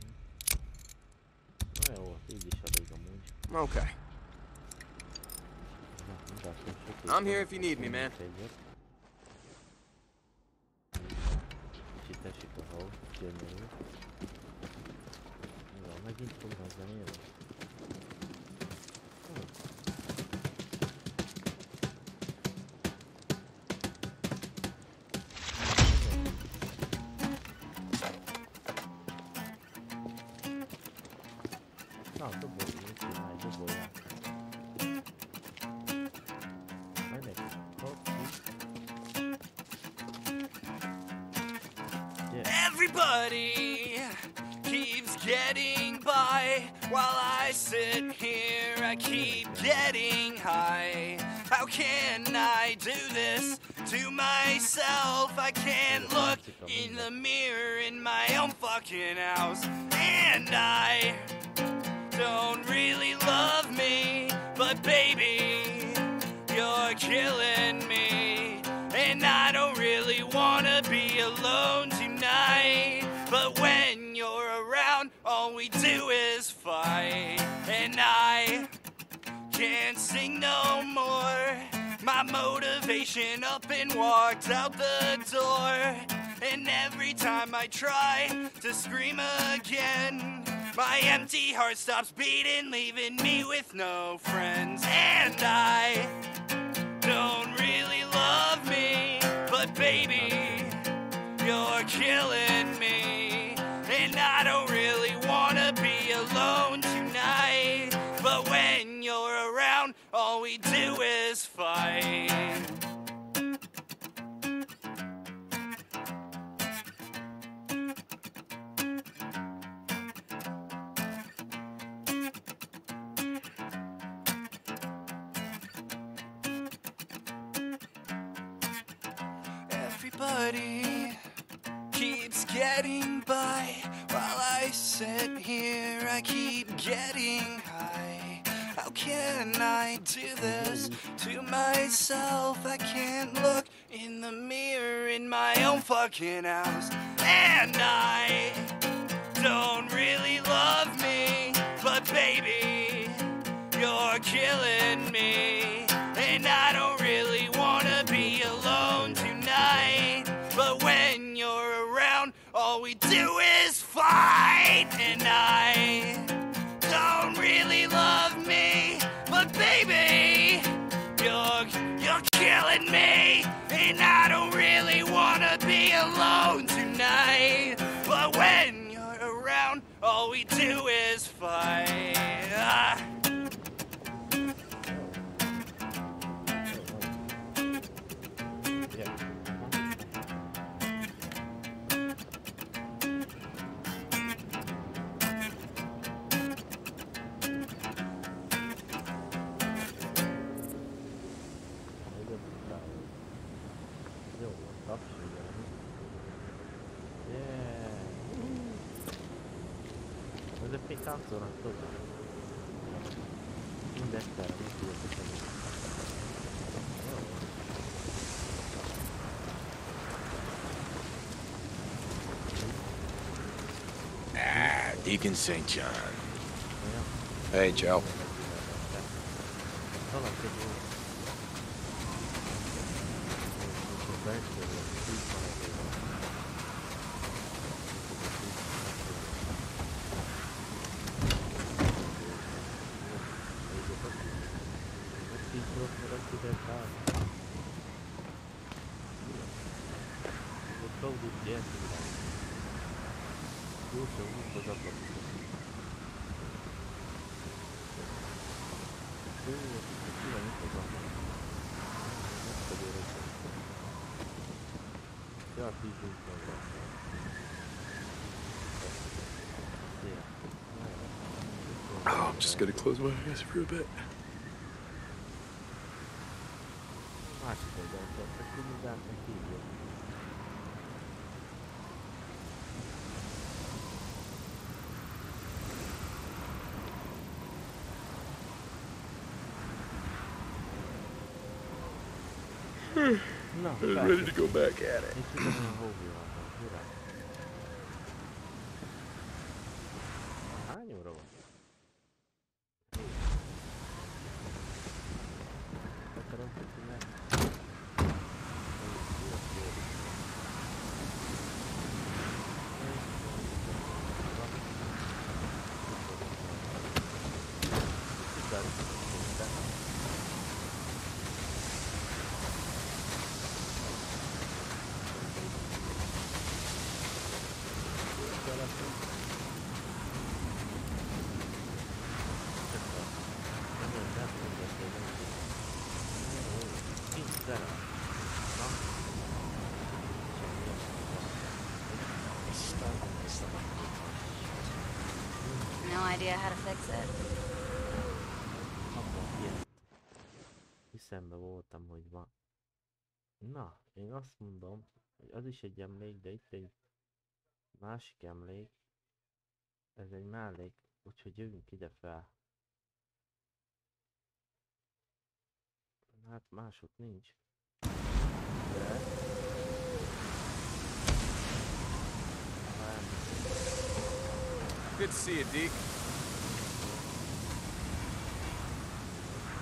Speaker 1: Na jó, így is elég amúgy.
Speaker 3: Okay. I'm here if you need me, man.
Speaker 1: Kicsit esik a hó, gyönyörű. Jó, megint fog megzenélni. Na, dobolj, mit csinálj, doboljál.
Speaker 12: Everybody keeps getting by while I sit here, I keep getting high. How can I do this to myself? I can't look in the mirror in my own fucking house. And I don't really love me, but baby, you're killing me. can't sing no more. My motivation up and walked out the door. And every time I try to scream again, my empty heart stops beating, leaving me with no friends. And I don't really love me, but baby, you're killing me. And I don't really wanna be alone tonight, but when you're around, all we do is fight. Everybody keeps getting by while I sit here, I keep getting high. How can I do this to myself? I can't look in the mirror in my own fucking house. And I don't really love me, but baby, you're killing me. And I don't really wanna be alone tonight, but when you're around, all we do is fight. And I don't really love me, but baby, you're, you're killing me. And I don't really wanna be alone tonight, but when you're around, all we do is fight. Ah.
Speaker 1: Cazzo, non so. In destra, non si
Speaker 11: Ah, Deacon Saint John.
Speaker 3: Hey, Joe. Oh, I'm just gonna close my eyes for a bit.
Speaker 1: No,
Speaker 3: I was ready to go back at it.
Speaker 7: No idea how to fix it.
Speaker 1: Hiszembe voltam, hogy van. Na, én azt mondom, hogy az is egy emlék, de itt egy másik emlék. Ez egy mellék, úgyhogy jövünk ide fel. Hát másod nincs. De...
Speaker 6: Good to see you, Deke.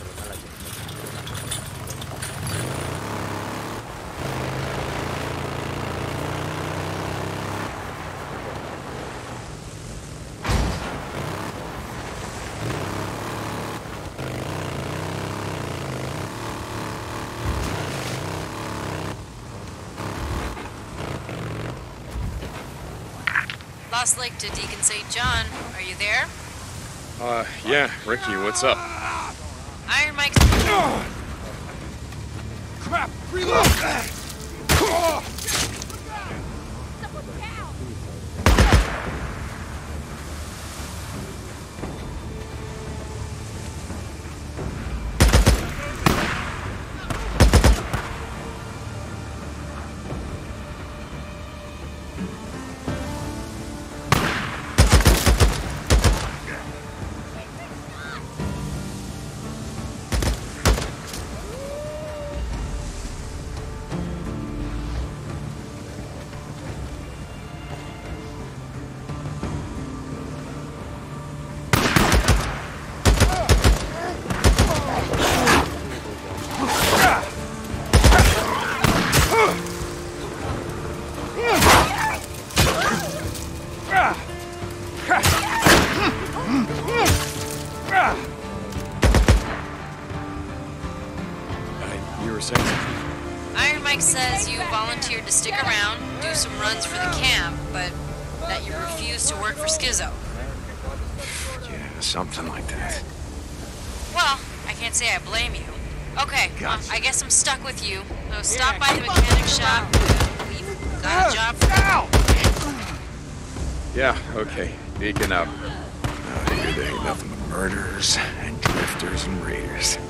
Speaker 7: Lost Lake to Deacon Saint John. Are you there?
Speaker 3: Uh, yeah, Ricky, what's up?
Speaker 7: Iron Mike's...
Speaker 6: Crap! Reload!
Speaker 7: Iron Mike says you volunteered to stick around, do some runs for the camp, but that you refused to work for Skizzo.
Speaker 3: Yeah, something like that.
Speaker 7: Well, I can't say I blame you. Okay, well, I guess I'm stuck with you. So stop by the mechanic shop. We've got a job for you.
Speaker 3: Yeah, okay. Deacon up. Out here there ain't nothing but murderers and drifters and raiders.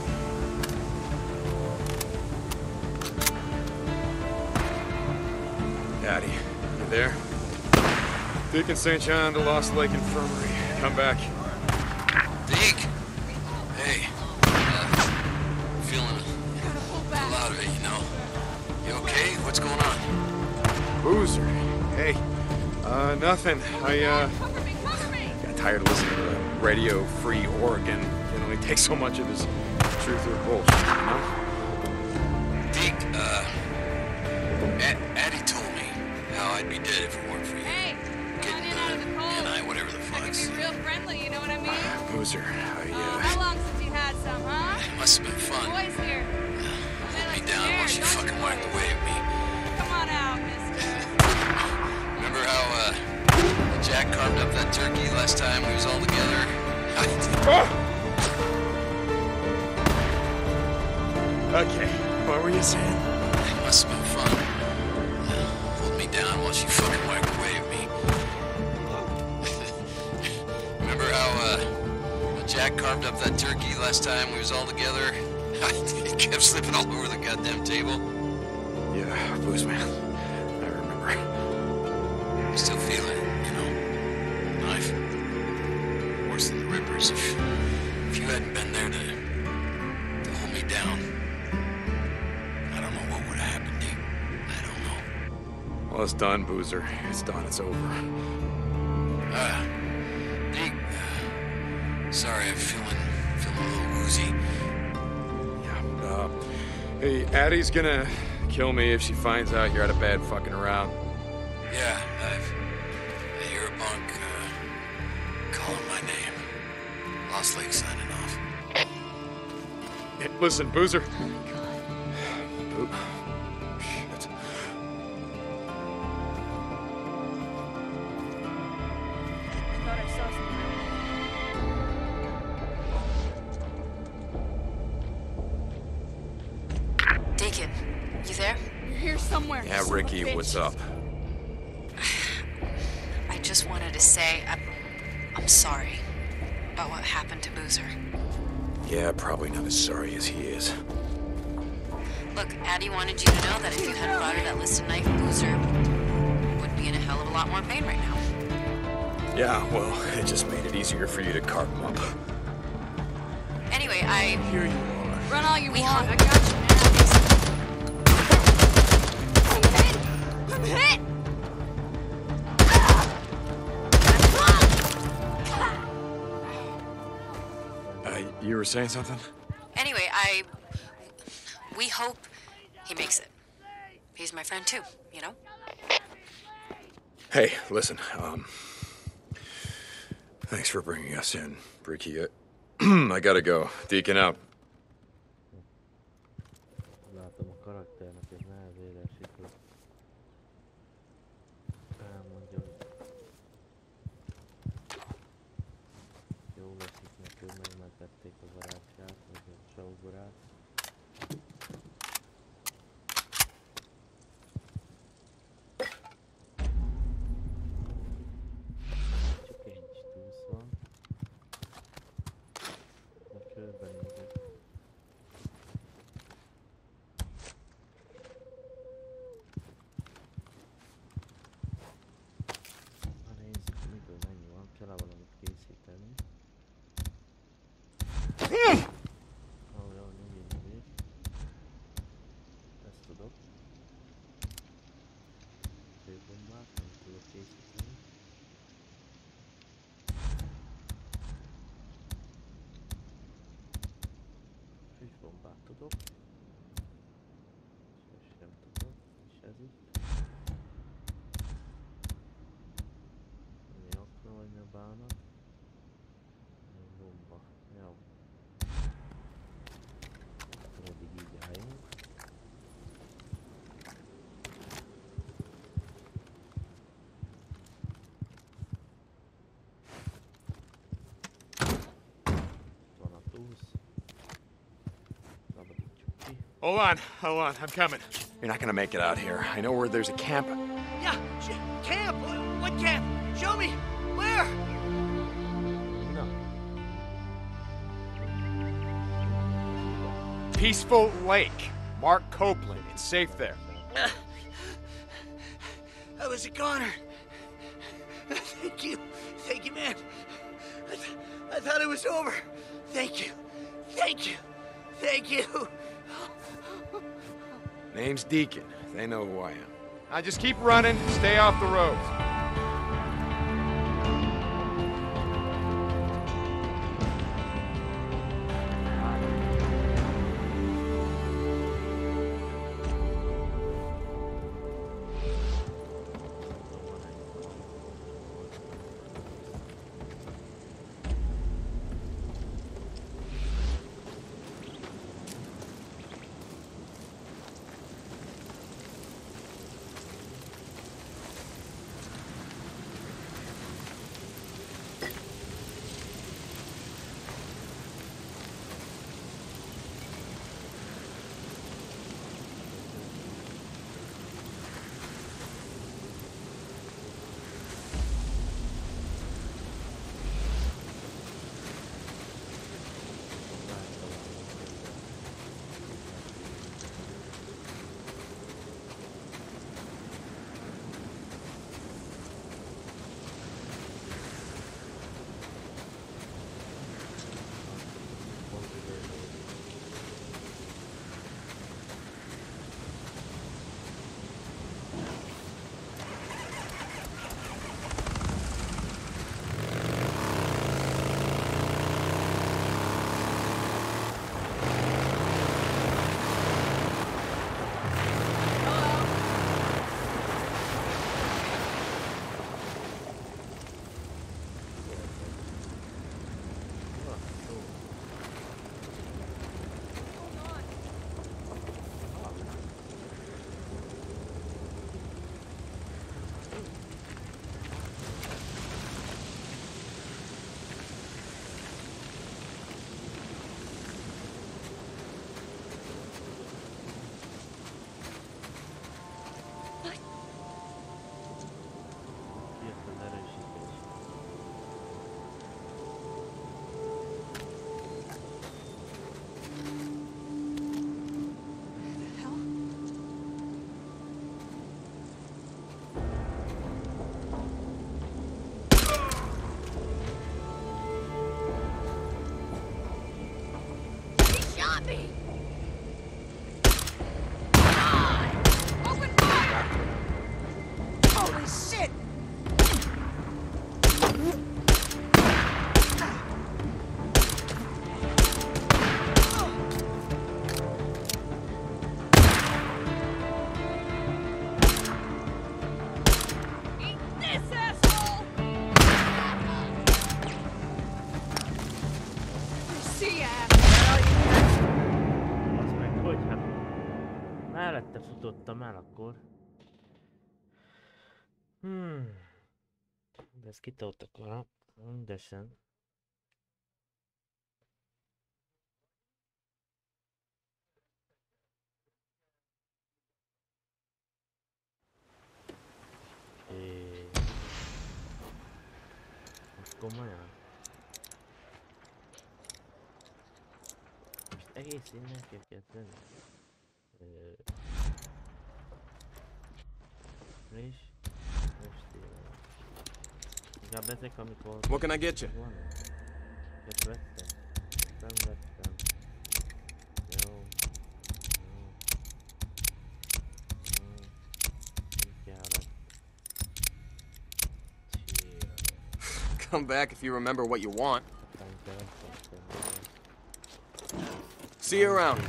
Speaker 3: Daddy, you there? Deacon Saint John to Lost Lake Infirmary. Come back.
Speaker 13: Deke! Hey. Uh, feeling a little out of it, you know. You okay? What's going on?
Speaker 3: Boozer. Hey. Uh, nothing. I, uh... got tired of listening to Radio Free Oregon. It only takes so much of this truth or bullshit, you know?
Speaker 13: Deke, uh... Ad Addie told me how I'd be dead if it weren't for you.
Speaker 14: Hey!
Speaker 13: Getting the N I, whatever the fuck.
Speaker 14: You're real friendly, you know what I mean?
Speaker 3: Boozer, I, uh...
Speaker 14: Oh, how long since you had some, huh?
Speaker 13: It must have been fun.
Speaker 14: Boys here.
Speaker 13: Hold me down while she fucking whacked away at me.
Speaker 14: Come on out, mister.
Speaker 13: Remember how, uh, Jack carved up that turkey last time we was all together?
Speaker 3: Okay, what were you saying?
Speaker 13: It must have been fun. Uh, hold me down while she fucking whacked away at me. Remember how, uh, Jack carved up that turkey last time we was all together? It kept slipping all over the goddamn table.
Speaker 3: Yeah, Booze man. I remember.
Speaker 13: I still feel it, you know. Knife. Worse than the Rippers. If, if you hadn't been there to, to hold me down, I don't know what would have happened, Deke. I don't know.
Speaker 3: Well, it's done, Boozer. It's done. It's over.
Speaker 13: Ah, uh, Deke. Uh, sorry, I'm feeling, feeling a little woozy.
Speaker 3: Yeah, uh, hey, Addie's gonna kill me if she finds out you're out of bed fucking around.
Speaker 13: Yeah, I've... I hear a bunk, uh, calling my name. Lost Lake signing off.
Speaker 3: Hey, listen, Boozer. Bo Shit.
Speaker 14: Thought I saw something.
Speaker 7: Deacon, you there?
Speaker 14: You're here somewhere.
Speaker 3: Yeah, Ricky, what's up?
Speaker 7: I just wanted to say I'm, I'm sorry about what happened to Boozer.
Speaker 3: Yeah, probably not as sorry as he is.
Speaker 7: Look, Addie wanted you to know that if you hadn't brought her that list tonight, Boozer would be in a hell of a lot more pain right now.
Speaker 3: Yeah, well, it just made it easier for you to carve him up.
Speaker 7: Anyway, I...
Speaker 3: Here you are.
Speaker 14: Run all you
Speaker 7: We
Speaker 14: want.
Speaker 7: hung-
Speaker 14: I got you, man. I'm hit! I'm hit!
Speaker 3: Uh, you were saying something?
Speaker 7: Anyway, I... We hope he makes it. He's my friend too, you know?
Speaker 3: Hey, listen, um... thanks for bringing us in, Ricky. I gotta go. Deacon out.
Speaker 1: Látom a karakternek, ez nehezére esik, hogy elmondja, hogy jó leszik neki, hogy megmentették a barátját, vagy a sógorát. Csak egy túsz van. A csőben nézek. Na nézzük, miből mennyi van, kell valamit készíteni. Ó, jó, nyugi, nyugi. Ezt tudok. Főbombát, nem tudok készíteni. Füstbombát tudok. És nem tudok, és ez itt. Mi akna vagy ne bánat. Bomba, jó. Akkor eddig így álljunk. Van a túsz. Szabadítsuk ki.
Speaker 3: Hold on, hold on, I'm coming. You're not gonna make it out here. I know where there's a camp.
Speaker 12: Yeah, sh- camp. What, what camp? Show me. Where?
Speaker 1: No.
Speaker 6: Peaceful Lake. Mark Copeland. It's safe there.
Speaker 12: Uh, I was a goner. Thank you. Thank you, man. I, th- I thought it was over. Thank you. Thank you. Thank you.
Speaker 3: Name's Deacon. They know who I am.
Speaker 6: Now just keep running. Stay off the roads.
Speaker 1: mellette futottam el akkor. Hmm. De ezt kitoltak volna. Mindesen. É... Most komolyan? Most egész innen kell kezdeni? Ö... És... Most tényleg. Inkább ezek, amikor...
Speaker 3: What can I get you?
Speaker 1: Ezt vettem. Nem vettem. Jó. Jó. Jó. Nem kellett.
Speaker 3: Come back if you remember what you want. See you around.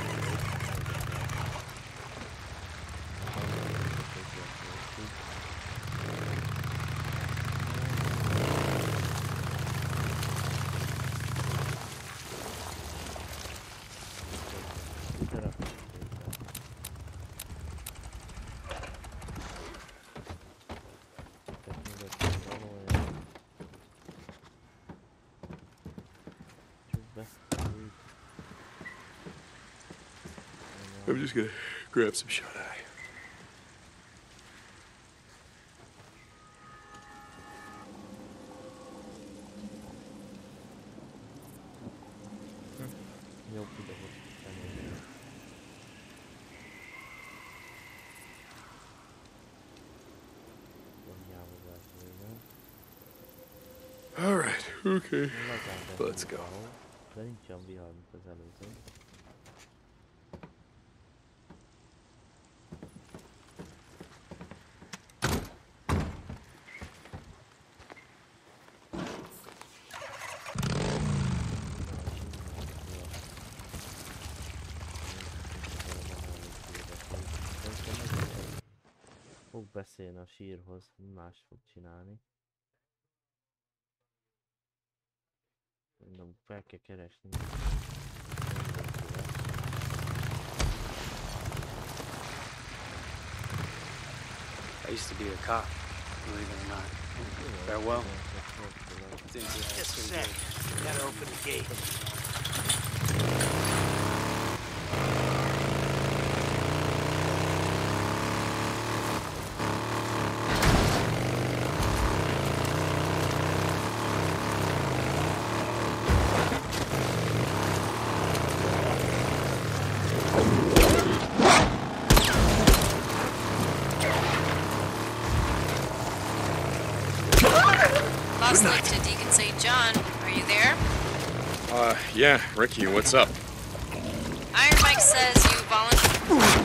Speaker 3: I'm just gonna grab some shut-eye.
Speaker 1: Jó kidobott.
Speaker 3: All right, okay. Let's go.
Speaker 1: De nincs olyan vihar, mint az előző. Fog beszélni a sírhoz, más fog csinálni. Mondom, fel kell keresni.
Speaker 15: I used to be a cop, believe it or not. Farewell.
Speaker 12: Just a sec. Gotta open the gate.
Speaker 7: Lost link to Deacon Saint John. Are you there?
Speaker 3: Uh, yeah, Ricky, what's up?
Speaker 7: Iron Mike says you volunteered.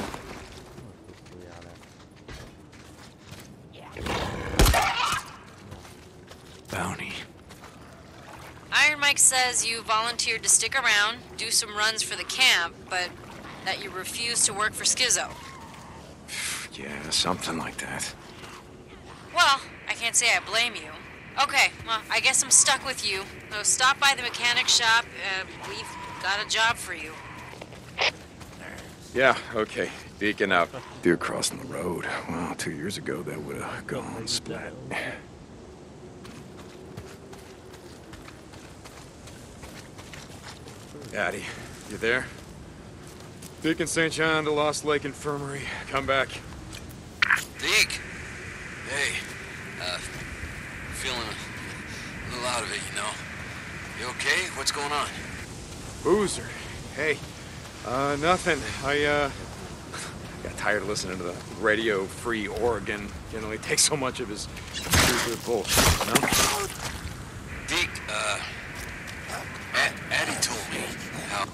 Speaker 15: Bounty.
Speaker 7: Iron Mike says you volunteered to stick around, do some runs for the camp, but that you refused to work for Schizo.
Speaker 3: Yeah, something like that.
Speaker 7: Well, I can't say I blame you. Okay, well, I guess I'm stuck with you. So stop by the mechanic shop. Uh, we've got a job for you.
Speaker 3: Yeah, okay. Deacon out. Deer crossing the road. Well, two years ago, that would have gone splat. Daddy, you there? Deacon Saint John to Lost Lake Infirmary. Come back.
Speaker 13: Deke! Hey, uh, feeling a little out of it, you know. You okay? What's going on?
Speaker 3: Boozer. Hey. Uh, nothing. I, uh... got tired of listening to the Radio Free Oregon. You know, he takes so much of his stupid bullshit, you know?
Speaker 13: Deke, uh... Ad Addie told me how...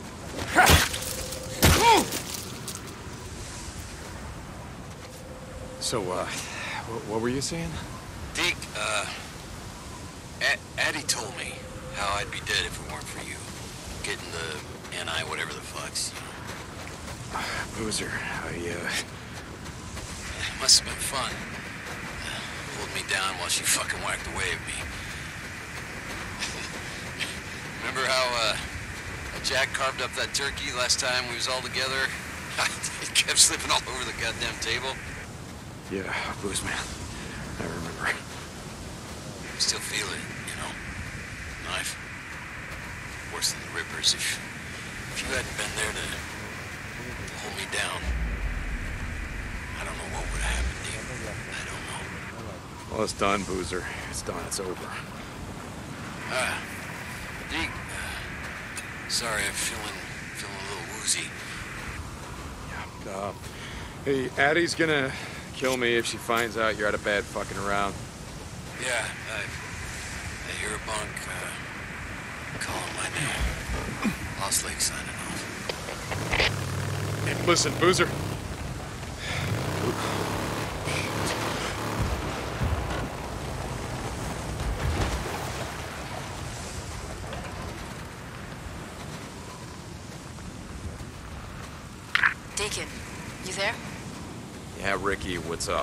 Speaker 3: So, uh, what, what were you saying?
Speaker 13: Deke, uh... Ad Addie told me how I'd be dead if it weren't for you. Getting the N I whatever the fucks, you know.
Speaker 3: Uh, Boozer, I, uh...
Speaker 13: It must have been fun. Pulled me down while she fucking whacked away at me. Remember how, uh, Jack carved up that turkey last time we was all together? It kept slipping all over the goddamn table.
Speaker 3: Yeah, booze man. I remember.
Speaker 13: Still feel it, you know. Knife. Worse than the Rippers. If, if you hadn't been there to, to hold me down, I don't know what would have happened to you. I don't know.
Speaker 3: Well, it's done, Boozer. It's done. It's over.
Speaker 13: Ah, Deke. Uh, sorry, I'm feeling feeling a little woozy.
Speaker 3: Uh, hey, Addie's gonna kill me if she finds out you're out of bed fucking around.
Speaker 13: Yeah, I, I hear a bunk uh, calling my name. Lost Lake signing off.
Speaker 3: Hey, listen, Boozer.
Speaker 7: Deacon, you there?
Speaker 3: Yeah, Ricky, what's up?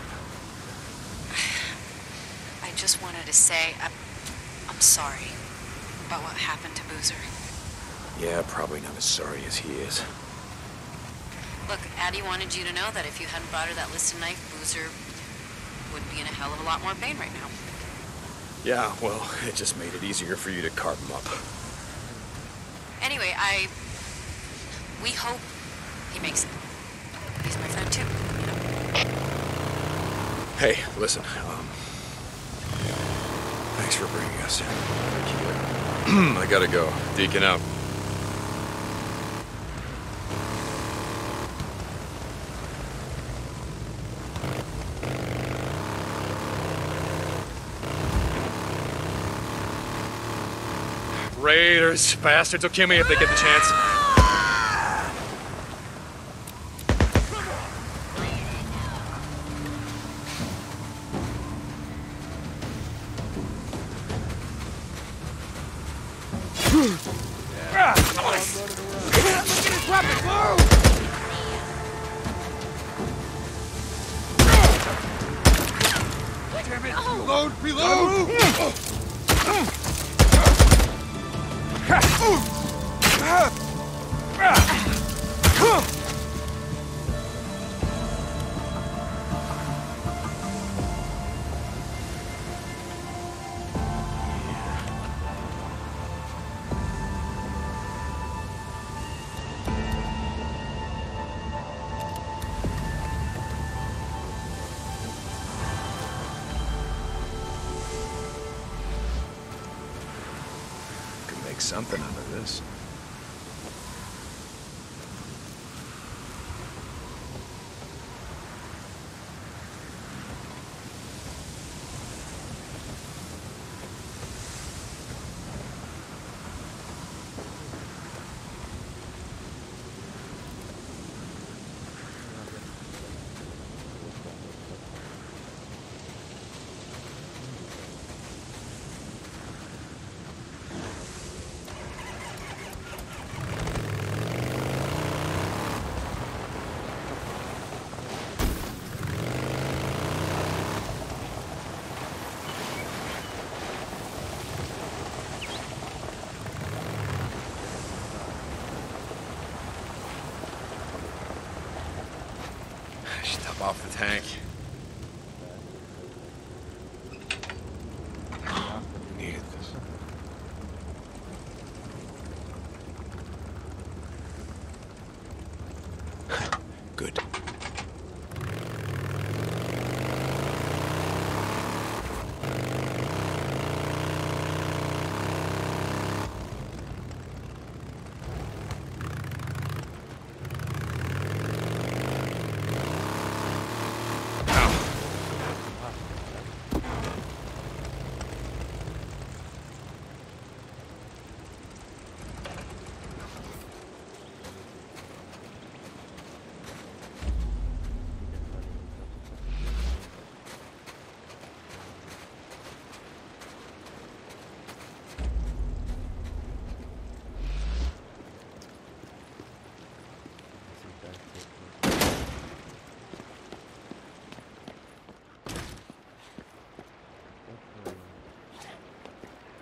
Speaker 7: I just wanted to say I'm, I'm sorry about what happened to Boozer.
Speaker 3: Yeah, probably not as sorry as he is.
Speaker 7: Look, Addie wanted you to know that if you hadn't brought her that listed knife, Boozer would be in a hell of a lot more pain right now.
Speaker 3: Yeah, well, it just made it easier for you to carve him up.
Speaker 7: Anyway, I... we hope he makes it. He's my friend too, you know?
Speaker 3: Hey, listen, um... thanks for bringing us in. I gotta go. Deacon out. Raiders, bastards will kill me if they get the chance.
Speaker 6: Reload! Reload!
Speaker 3: Something out of this. Off the tank. Needed this. Good.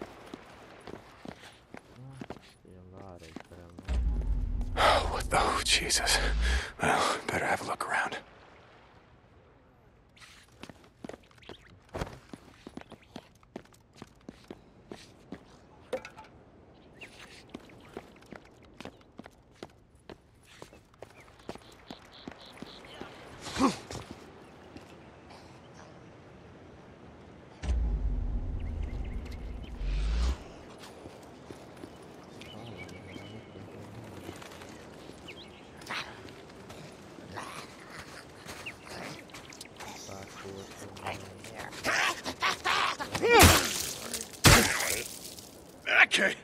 Speaker 3: What the hooch? Jesus. Well, better have a look around. Okay.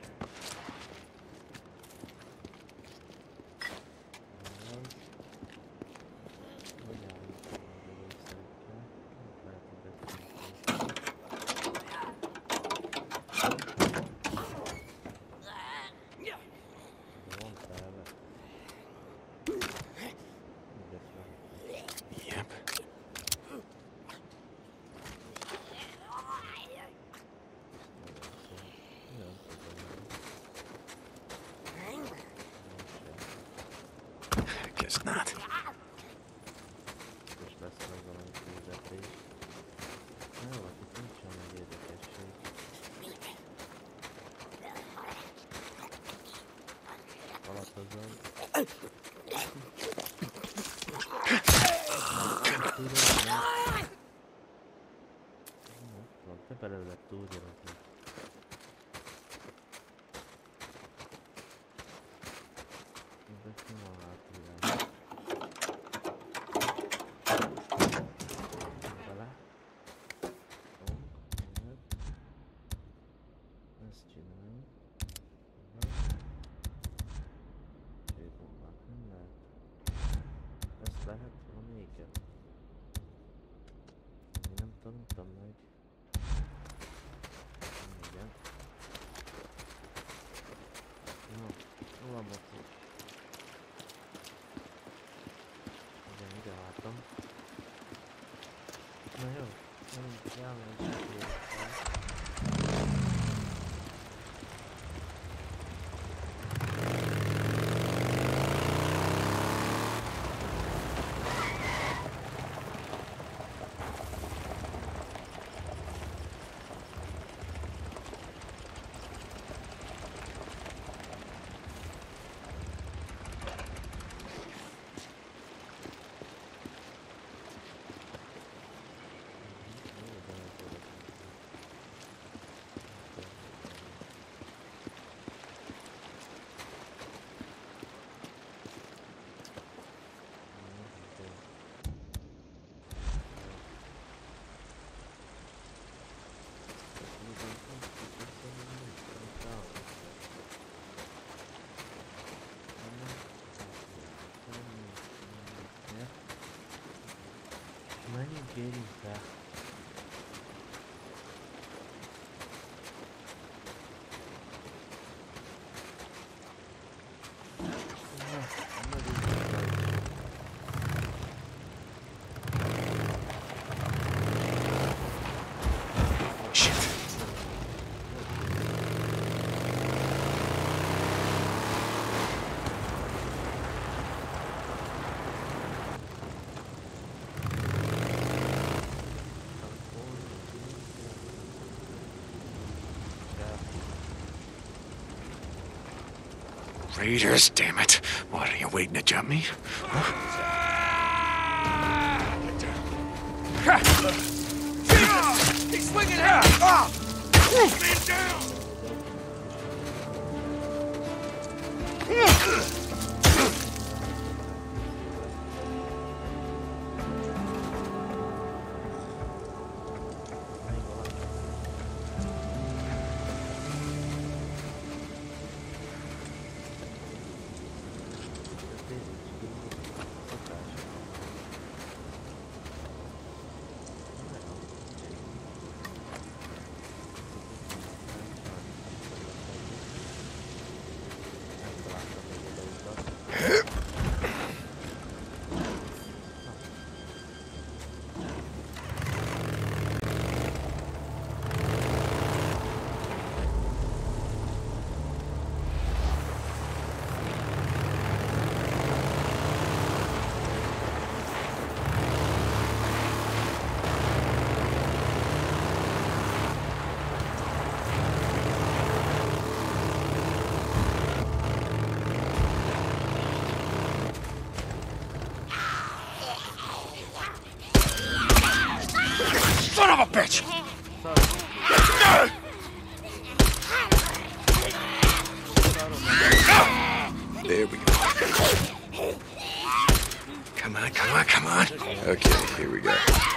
Speaker 3: Guess not.
Speaker 1: Pronto per la lettura. Ninguém tá.
Speaker 3: Raiders, damn it. What, are you waiting to jump me? Huh?
Speaker 12: He's swinging at me! Man down!
Speaker 3: of a bitch! There we go. Come on, come on, come on. Okay, here we go.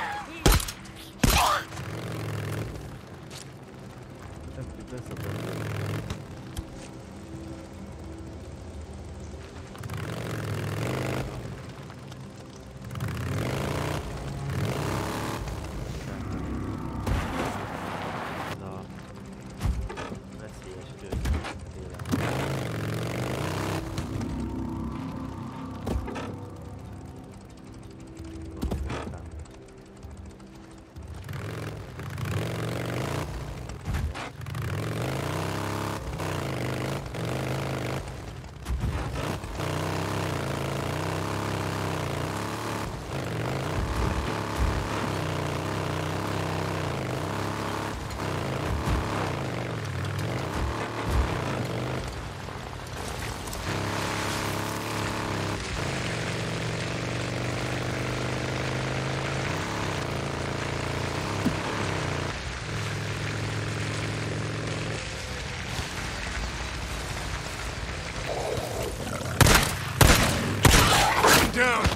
Speaker 3: Down.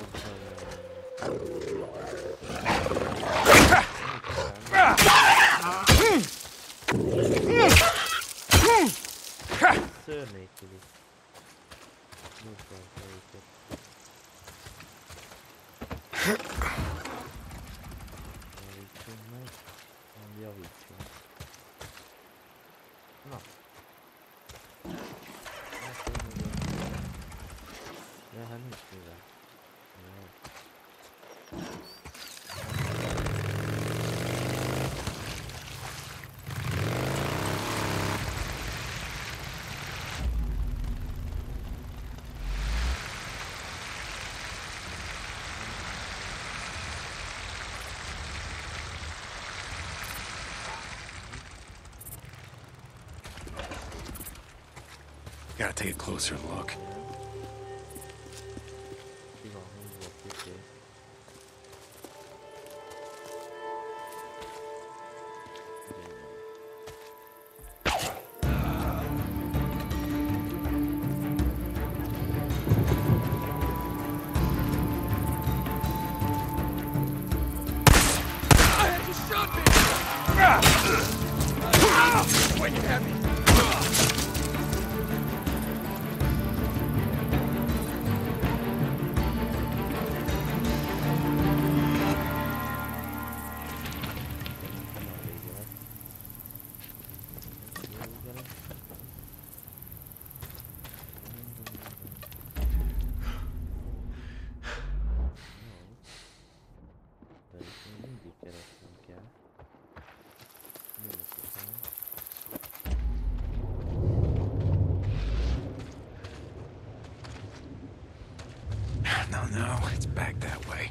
Speaker 3: Gotta take a closer look.
Speaker 4: Wait, you have me.
Speaker 3: No, no, it's back that way.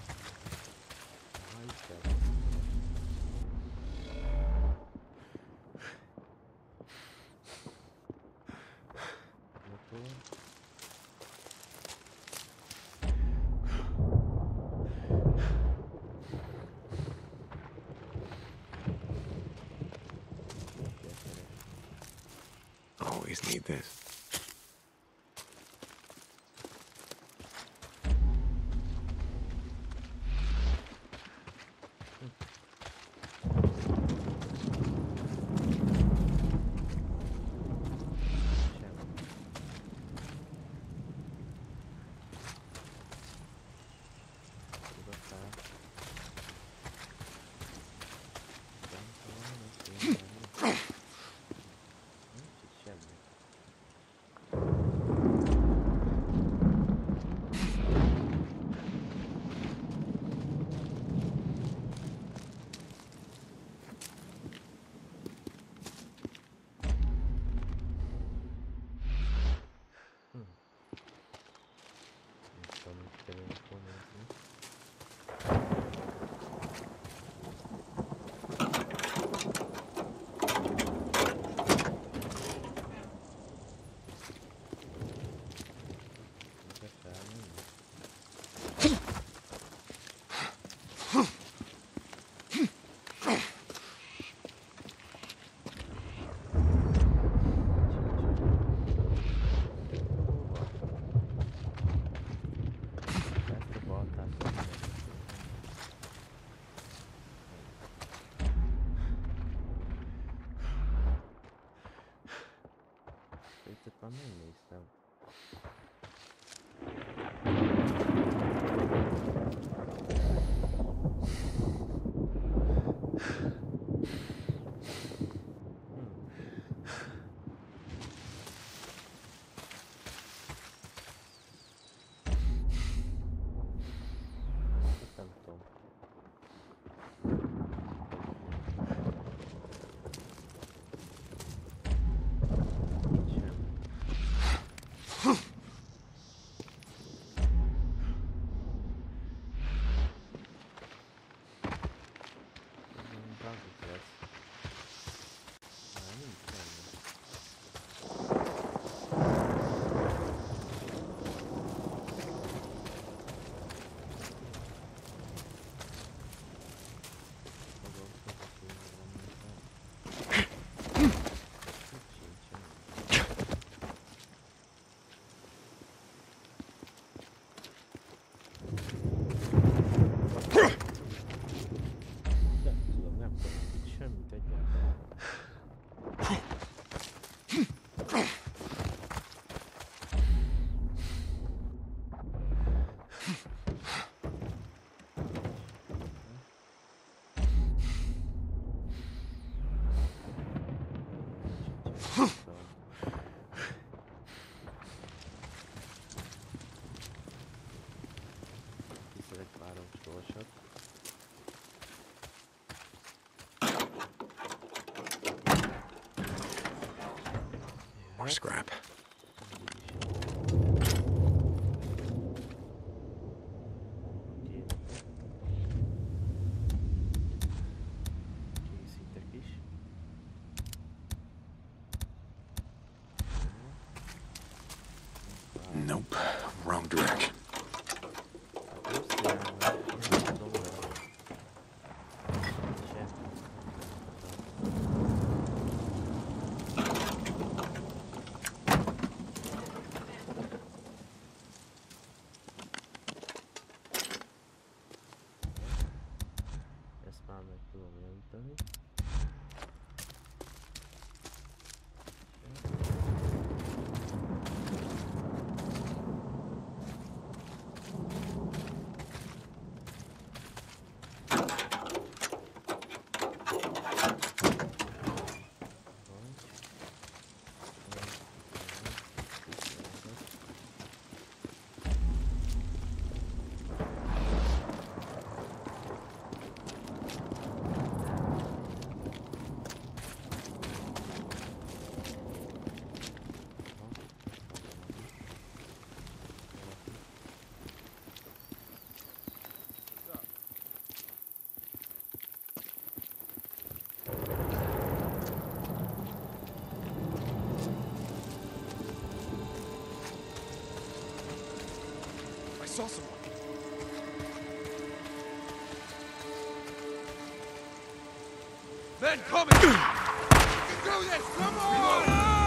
Speaker 3: Always need this. More scrap. Nope. Wrong direction.
Speaker 6: I saw someone. Men coming! You can do this! Come on!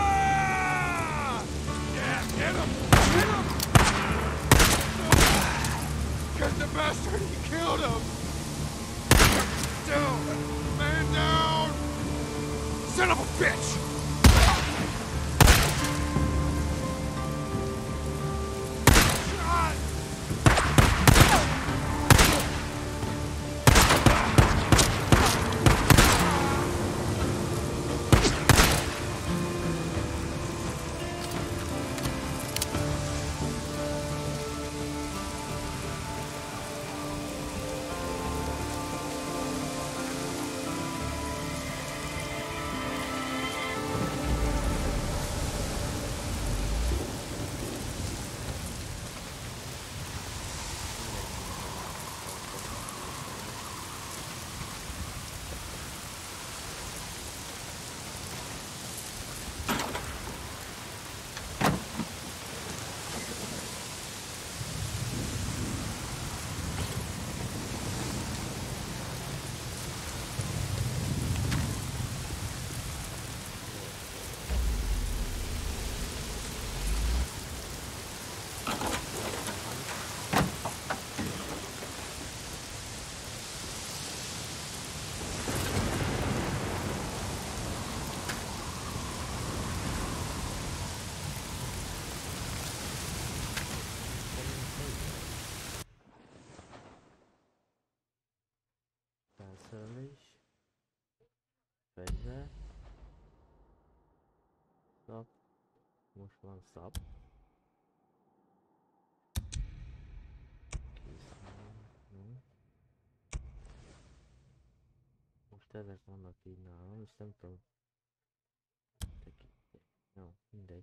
Speaker 6: Yeah, get him! Get him! Get the bastard! He killed him! Down! Man down! Son of a bitch!
Speaker 1: Fegyver. Szap. Most van szap. Most ezek vannak így nálam, és nem tudom. Jó, mindegy.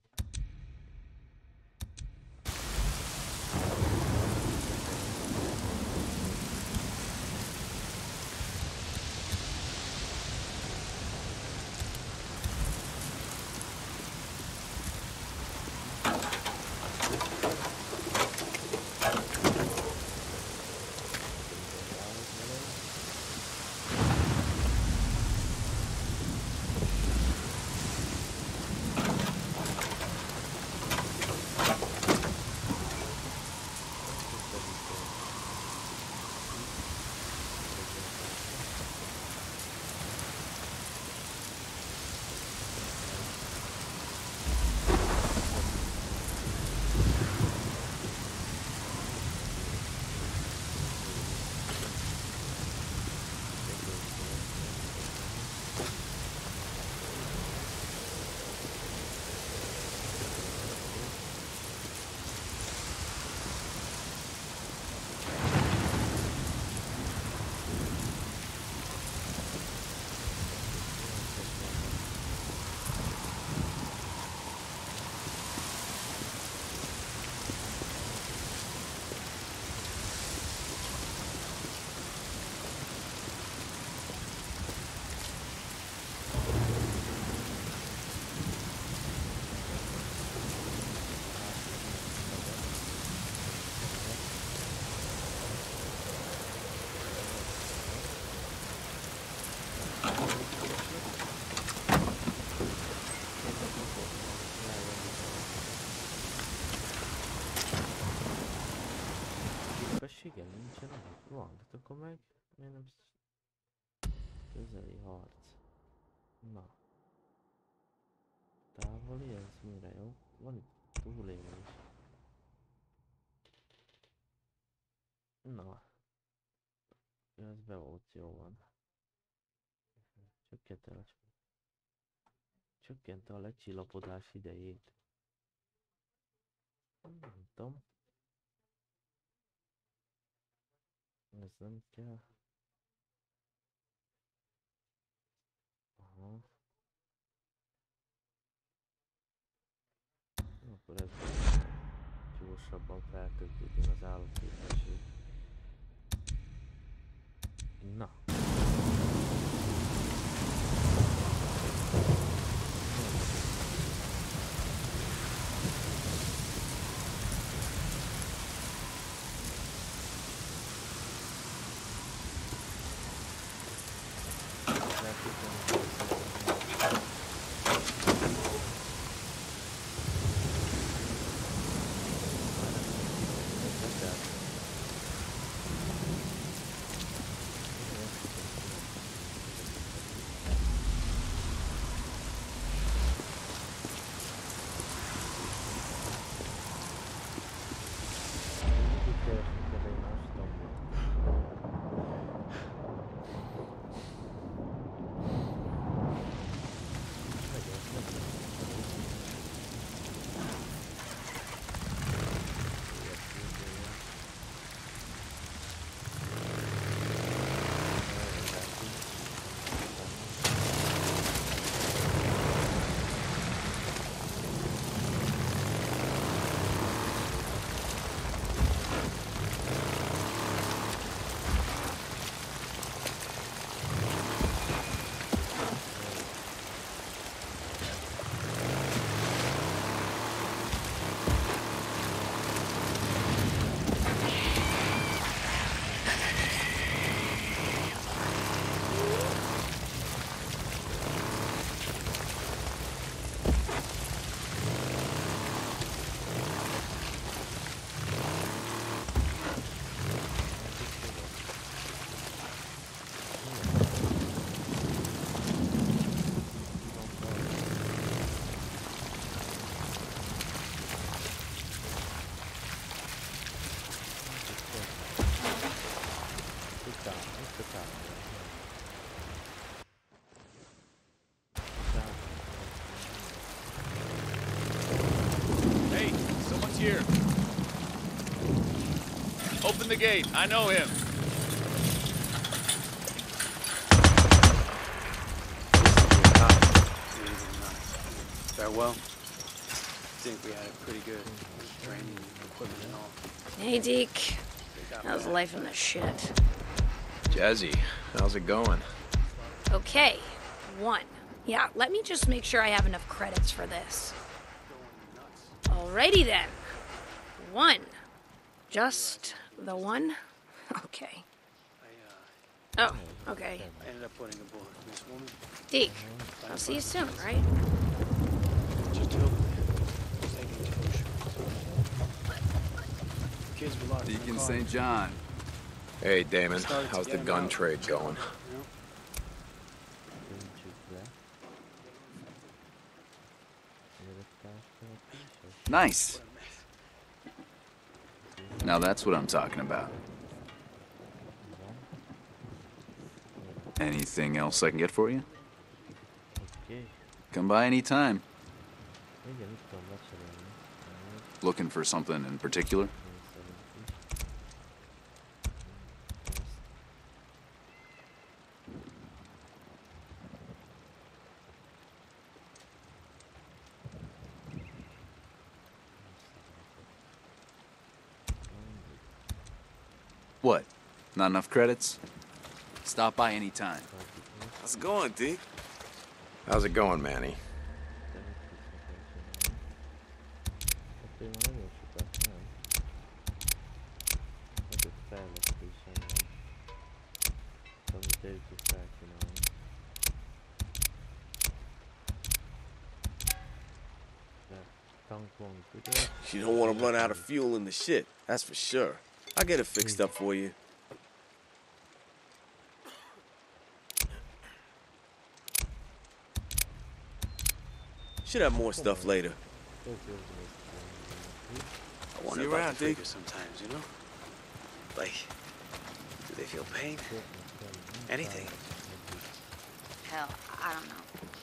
Speaker 1: Képessége nincsen, van, de akkor meg miért nem közeli harc. Na. Távoli, ez mire jó? Van itt túlélés. Na. Ez beóció van. Csökkente a, Csökkente a lecsillapodás idejét. Nem tudom. Ez nem kell. Aha. Akkor ez gyorsabban feltöltődjön az állatképesség. Na.
Speaker 16: Here. Open the gate. I know him.
Speaker 15: Farewell. I think we had a pretty good training, equipment and all.
Speaker 5: Hey, Deke. How's life in the shit?
Speaker 3: Jazzy, how's it going?
Speaker 5: Okay, one. Yeah, let me just make sure I have enough credits for this. Alrighty then. One. Just the one? Okay. Oh, okay.
Speaker 15: I ended up putting a bullet in this woman.
Speaker 5: Deke, I'll see you soon, right?
Speaker 15: Just tell me. Taking it to Kids were locked in the
Speaker 11: Deacon
Speaker 15: car.
Speaker 11: Saint John.
Speaker 3: Hey, Damon. How's the gun trade going?
Speaker 11: Nice. Now that's what I'm talking about. Anything else I can get for you? Come by anytime. Looking for something in particular? What? Not enough credits? Stop by anytime.
Speaker 16: How's it going, D?
Speaker 3: How's it going, Manny?
Speaker 16: You don't want to run out of fuel in the shit, that's for sure. I'll get it fixed up for you. Should have more stuff later.
Speaker 15: I wonder
Speaker 16: See you
Speaker 15: about
Speaker 16: around,
Speaker 15: the
Speaker 16: Deke.
Speaker 15: freakers sometimes, you know? Like, do they feel pain? Anything?
Speaker 9: Hell, I don't know.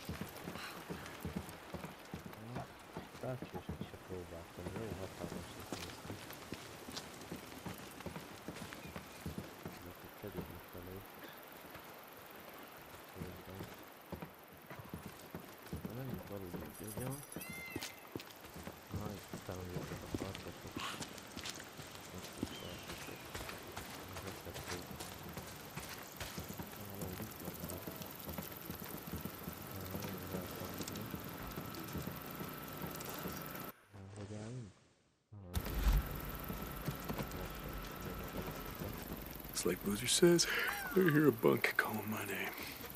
Speaker 3: It's like Boozer says, I hear a bunk calling my name.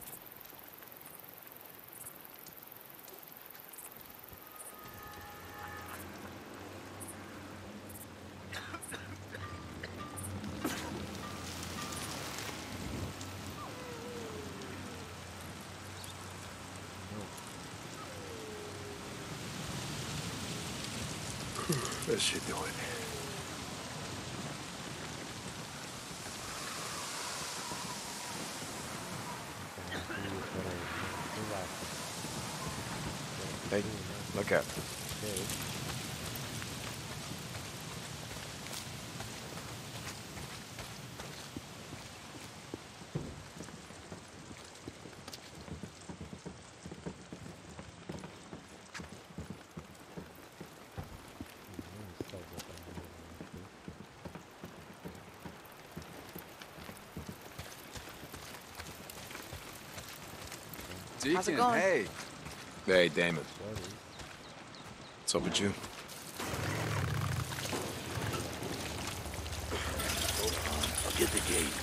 Speaker 3: That should do it. Hey, look out.
Speaker 9: How's it going?
Speaker 3: Hey. Hey, Damon. What's up with you?
Speaker 16: Hold on, I'll get the gate.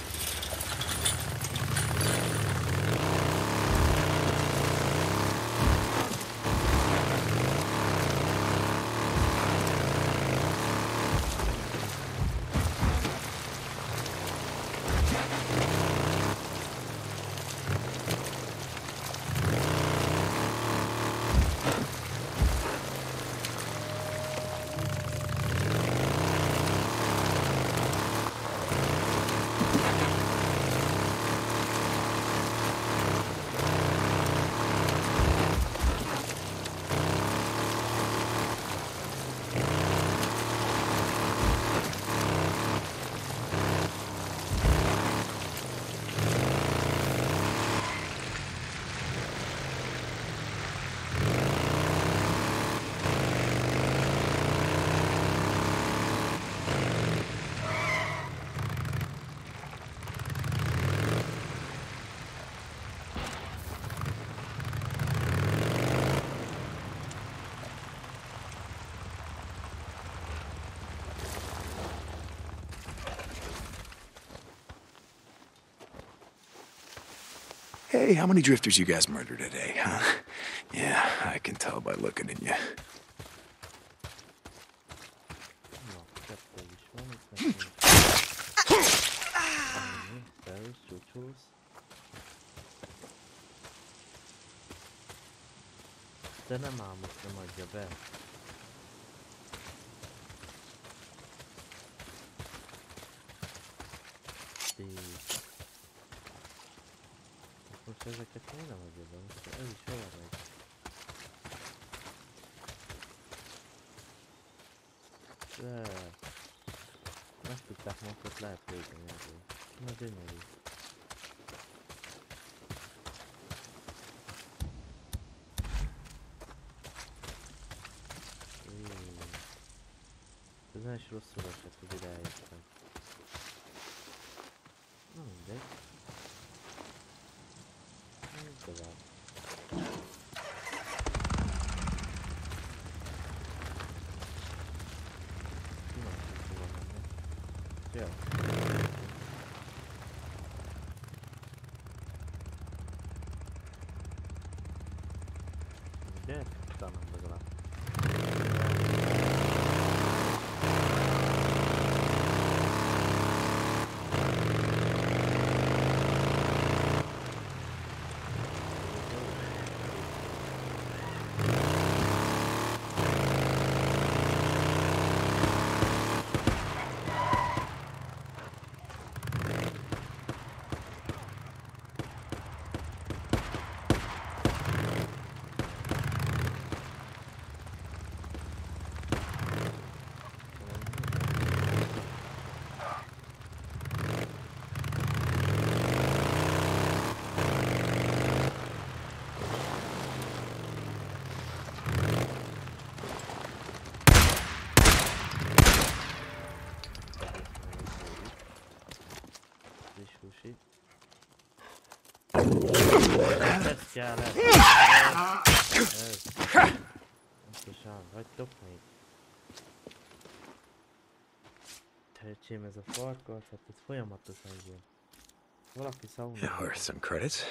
Speaker 3: Hey, how many drifters you guys murdered today, huh? Yeah, I can tell by looking at you.
Speaker 1: De nem álmos, nem adja be. Így. Most ezeket miért nem adja be? Most ez is hova megy? De... Meg tudták magukat lehet védeni ebből. Na gyönyörű. Ez is rosszul esett, hogy ide eljöttem. Na mindegy. Nézd tovább. Na, itt van menni. Jó. Ugye? Talán legalább. Ez kell, ez. Ez. Pontosan, hagytok még. Öcsém, ez a farkas, hát ez folyamatosan jön. Valaki szavunk.
Speaker 3: Yeah, or some credits.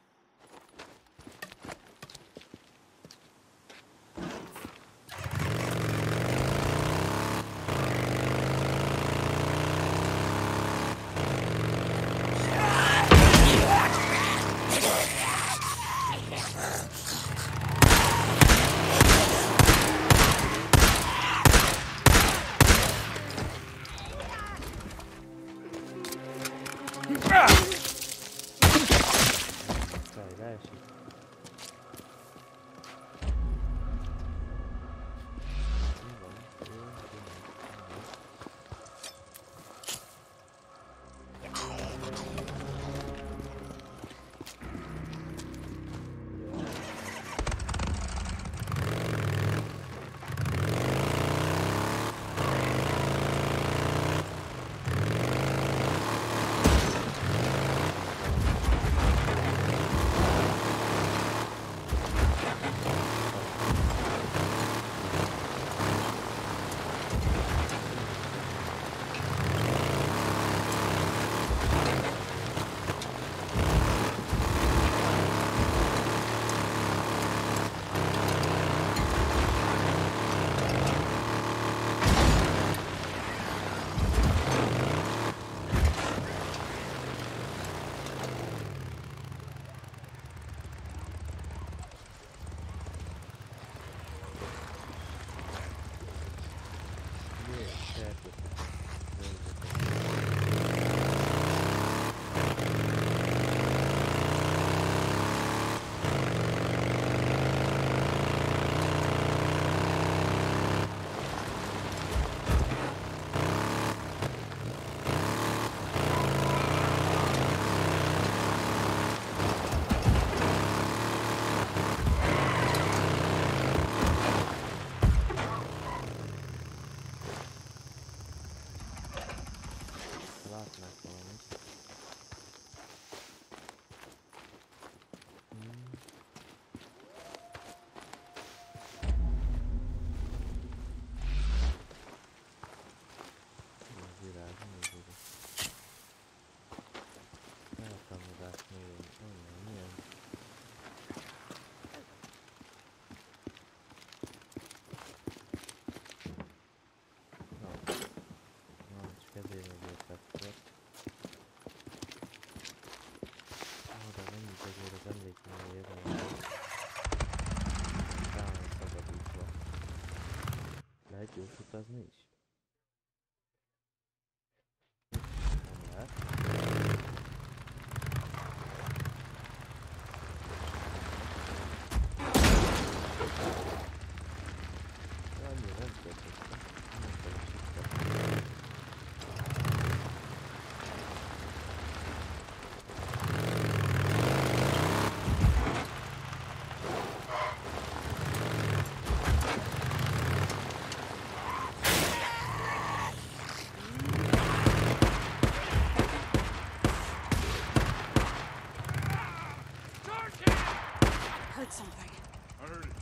Speaker 1: Lehet gyors utazni is? Nem lehet. Annyi nem történt. Nem teljesítettem.
Speaker 14: Heard something.
Speaker 6: I heard it.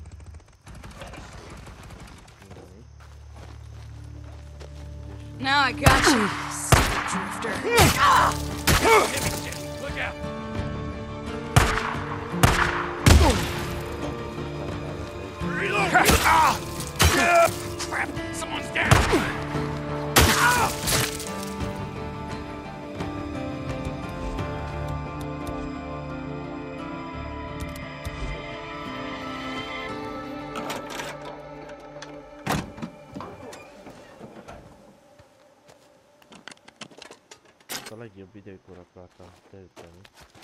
Speaker 14: Now I got you, stupid drifter.
Speaker 6: Look out! Reload! Ah! Crap! Someone's down! Ah!
Speaker 1: A legjobb időkor akartam tölteni.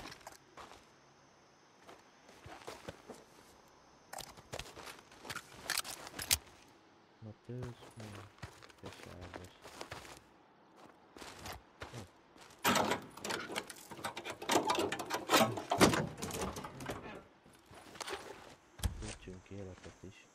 Speaker 1: Na tős, mi? Keserves. Töltsünk életet is.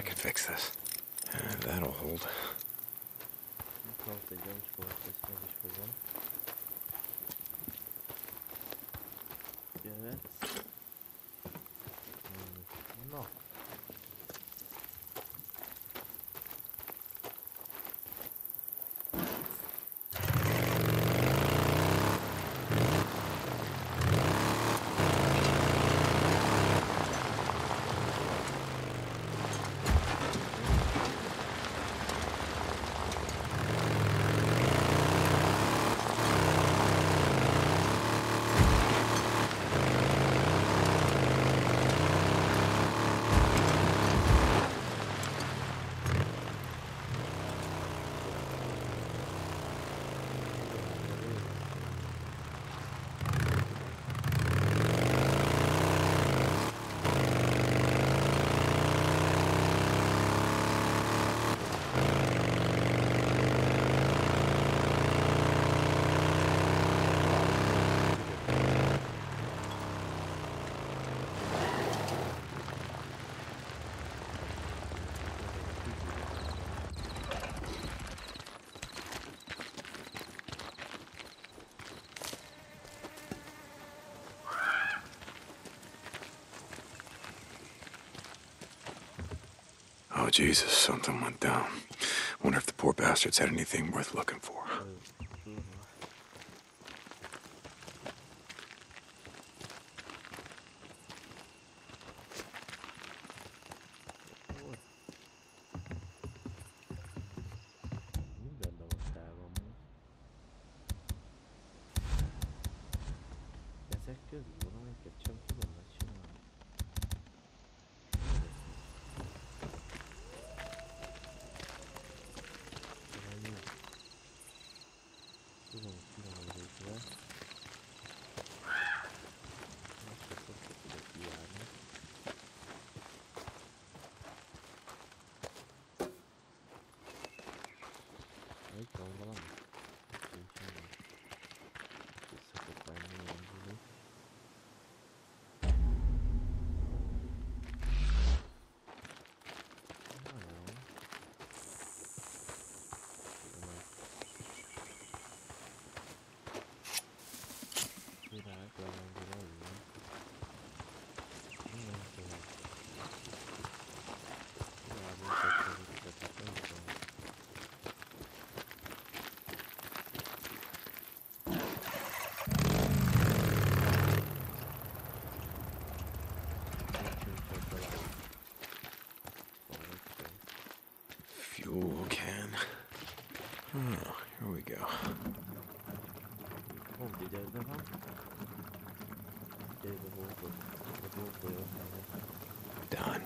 Speaker 3: can fix this. Uh, that'll hold.
Speaker 1: No.
Speaker 3: Oh, Jesus, something went down. Wonder if the poor bastards had anything worth looking for.
Speaker 1: Ezek közül amiket sem tudom megcsinálni. Tudom, tudom, hogy végre. Most csak ott tudok kijárni. Itt van valami? Nincs semmi. Visszakott venni ilyen zsuli.
Speaker 3: Fuel can. Oh, here we go. Done.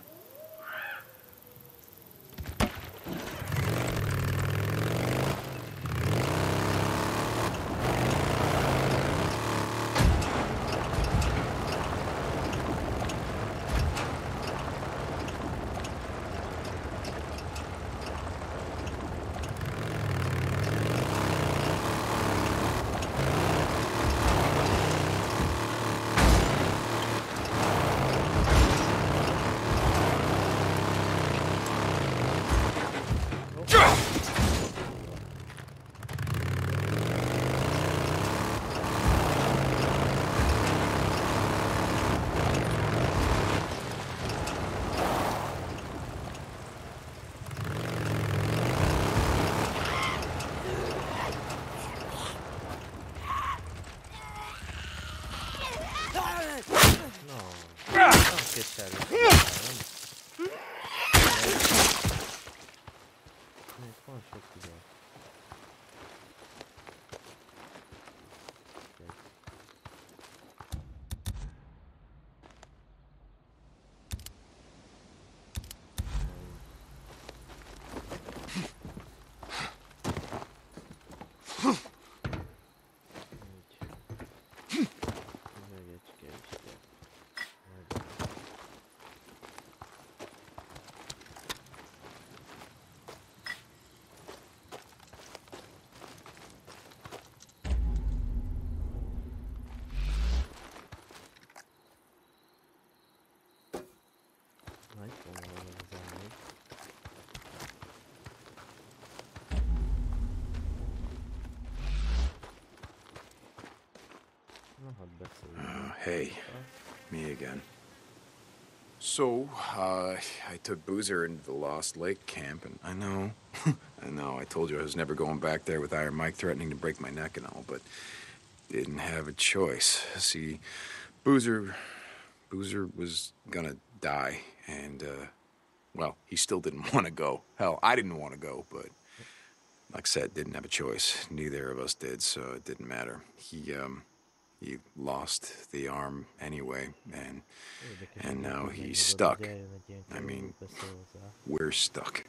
Speaker 3: hey, me again. So, uh, I took Boozer into the Lost Lake camp, and I know, I know, I told you I was never going back there with Iron Mike threatening to break my neck and all, but didn't have a choice. See, Boozer, Boozer was gonna die, and, uh, well, he still didn't want to go. Hell, I didn't want to go, but like I said, didn't have a choice. Neither of us did, so it didn't matter. He, um, he lost the arm anyway, and and now he's stuck. I mean, we're stuck.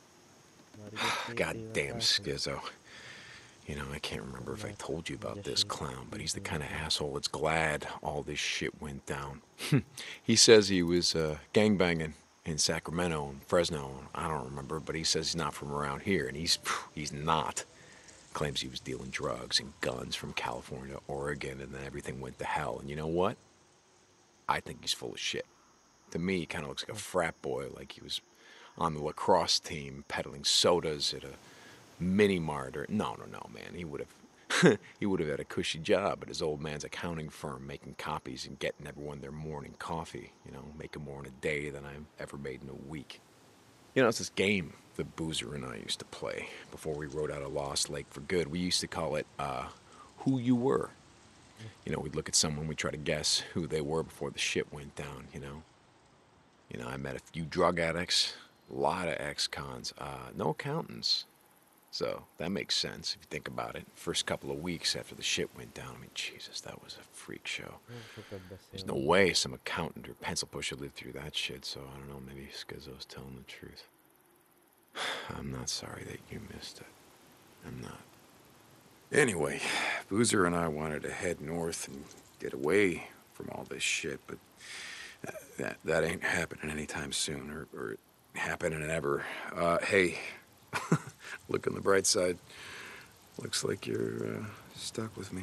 Speaker 11: Goddamn Skizzo. You know, I can't remember if I told you about this clown, but he's the kind of asshole that's glad all this shit went down. He says he was uh, gangbanging in Sacramento and Fresno, I don't remember, but he says he's not from around here, and he's he's not. Claims he was dealing drugs and guns from California to Oregon, and then everything went to hell. And you know what? I think he's full of shit. To me, he kind of looks like a frat boy, like he was on the lacrosse team peddling sodas at a mini mart. Or no, no, no, man. He would have he would have had a cushy job at his old man's accounting firm, making copies and getting everyone their morning coffee. You know, making more in a day than I've ever made in a week. You know, it's this game that Boozer and I used to play before we rode out of Lost Lake for good. We used to call it, uh, Who You Were. You know, we'd look at someone, we'd try to guess who they were before the shit went down, you know. You know, I met a few drug addicts, a lot of ex-cons, uh, no accountants. So, that makes sense if you think about it. First couple of weeks after the shit went down, I mean, Jesus, that was a freak show. There's no way some accountant or pencil pusher lived through that shit, so I don't know, maybe Skizzo's telling the truth. I'm not sorry that you missed it. I'm not. Anyway, Boozer and I wanted to head north and get away from all this shit, but that that ain't happening anytime soon, or, or happening ever. Uh, hey, look on the bright side. Looks like you're uh, stuck with me.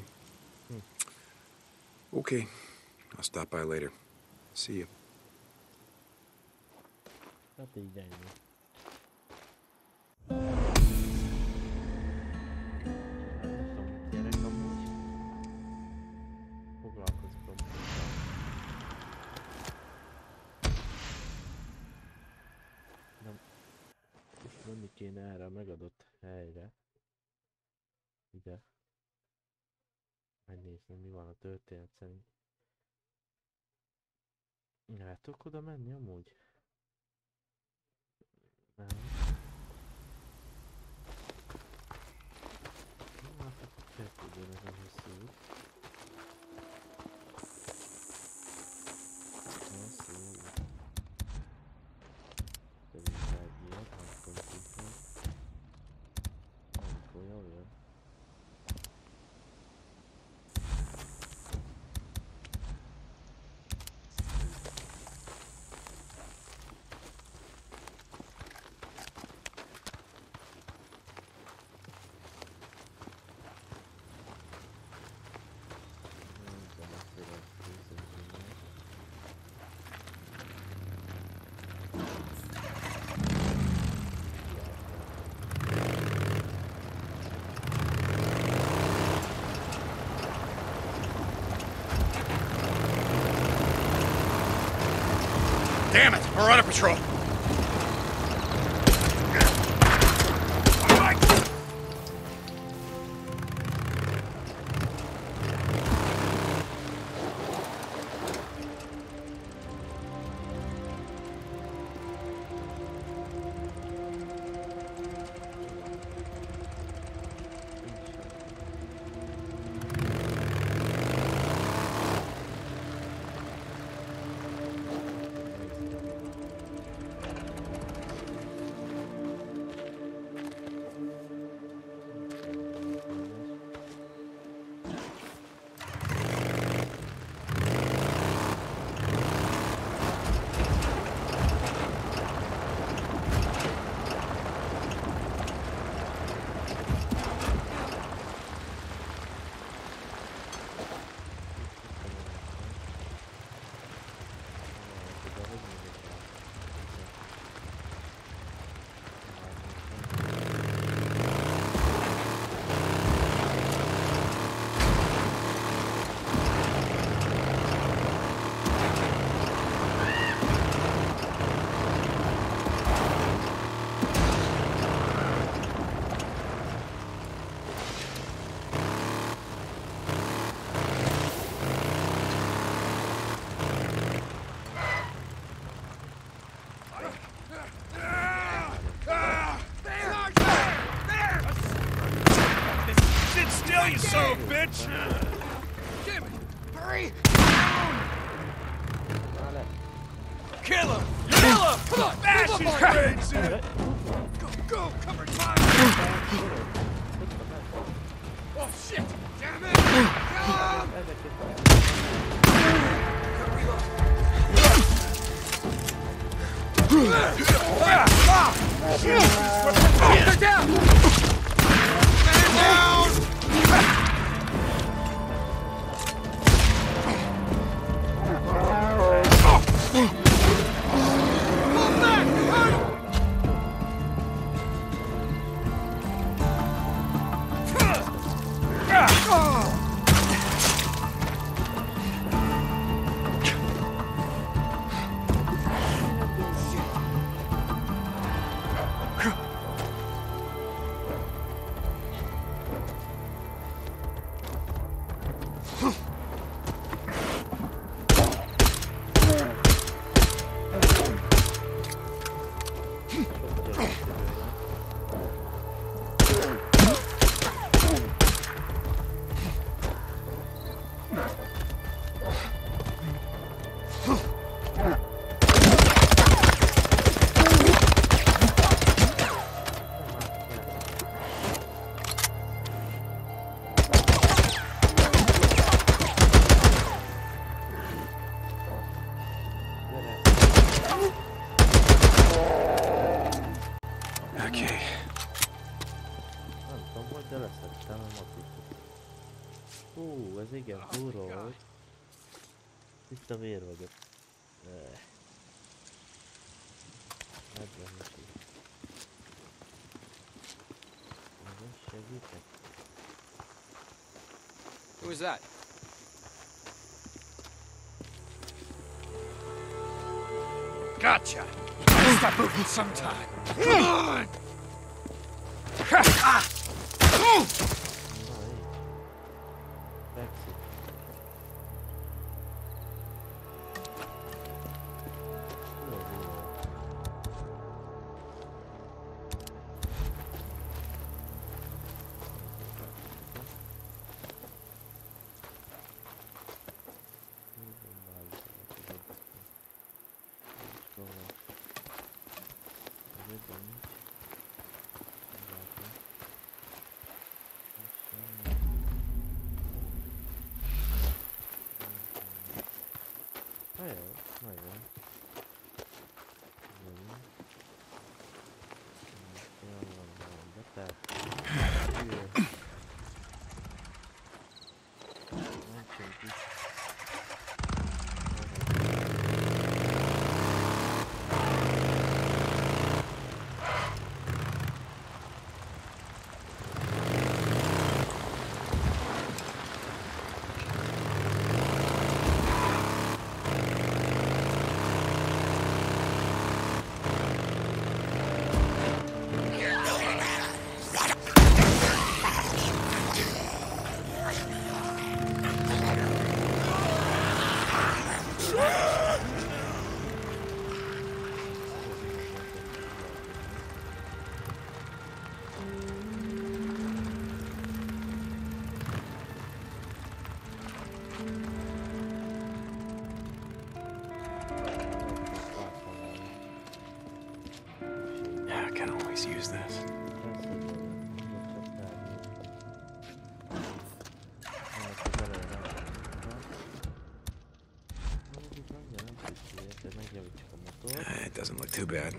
Speaker 11: Hmm. Okay, I'll stop by later. See you.
Speaker 1: Menni kéne erre a megadott helyre. Ide. Megnézni, mi van a történet szerint. Lehetok oda menni amúgy? Nem. Hát akkor kezdődjön ez a hosszú út. Hosszú út. Tegyünk rá egy ilyet, akkor tudjuk. Amikor jól jön.
Speaker 6: Damn it! We're on a patrol!
Speaker 4: kill you, son of a bitch! Damn it! Hurry! Kill him! Kill him! Come on! Bash his brains in! Go, go! Cover time! Oh, shit! Damn it! Kill him! They're down! Man down!
Speaker 1: Hú, ez igen durva volt. Itt a vér vagyok. negyven segítek.
Speaker 6: Who is that?
Speaker 4: Gotcha! Stop moving sometime! Come on! Ah!
Speaker 11: Use this. Uh, it doesn't look too bad.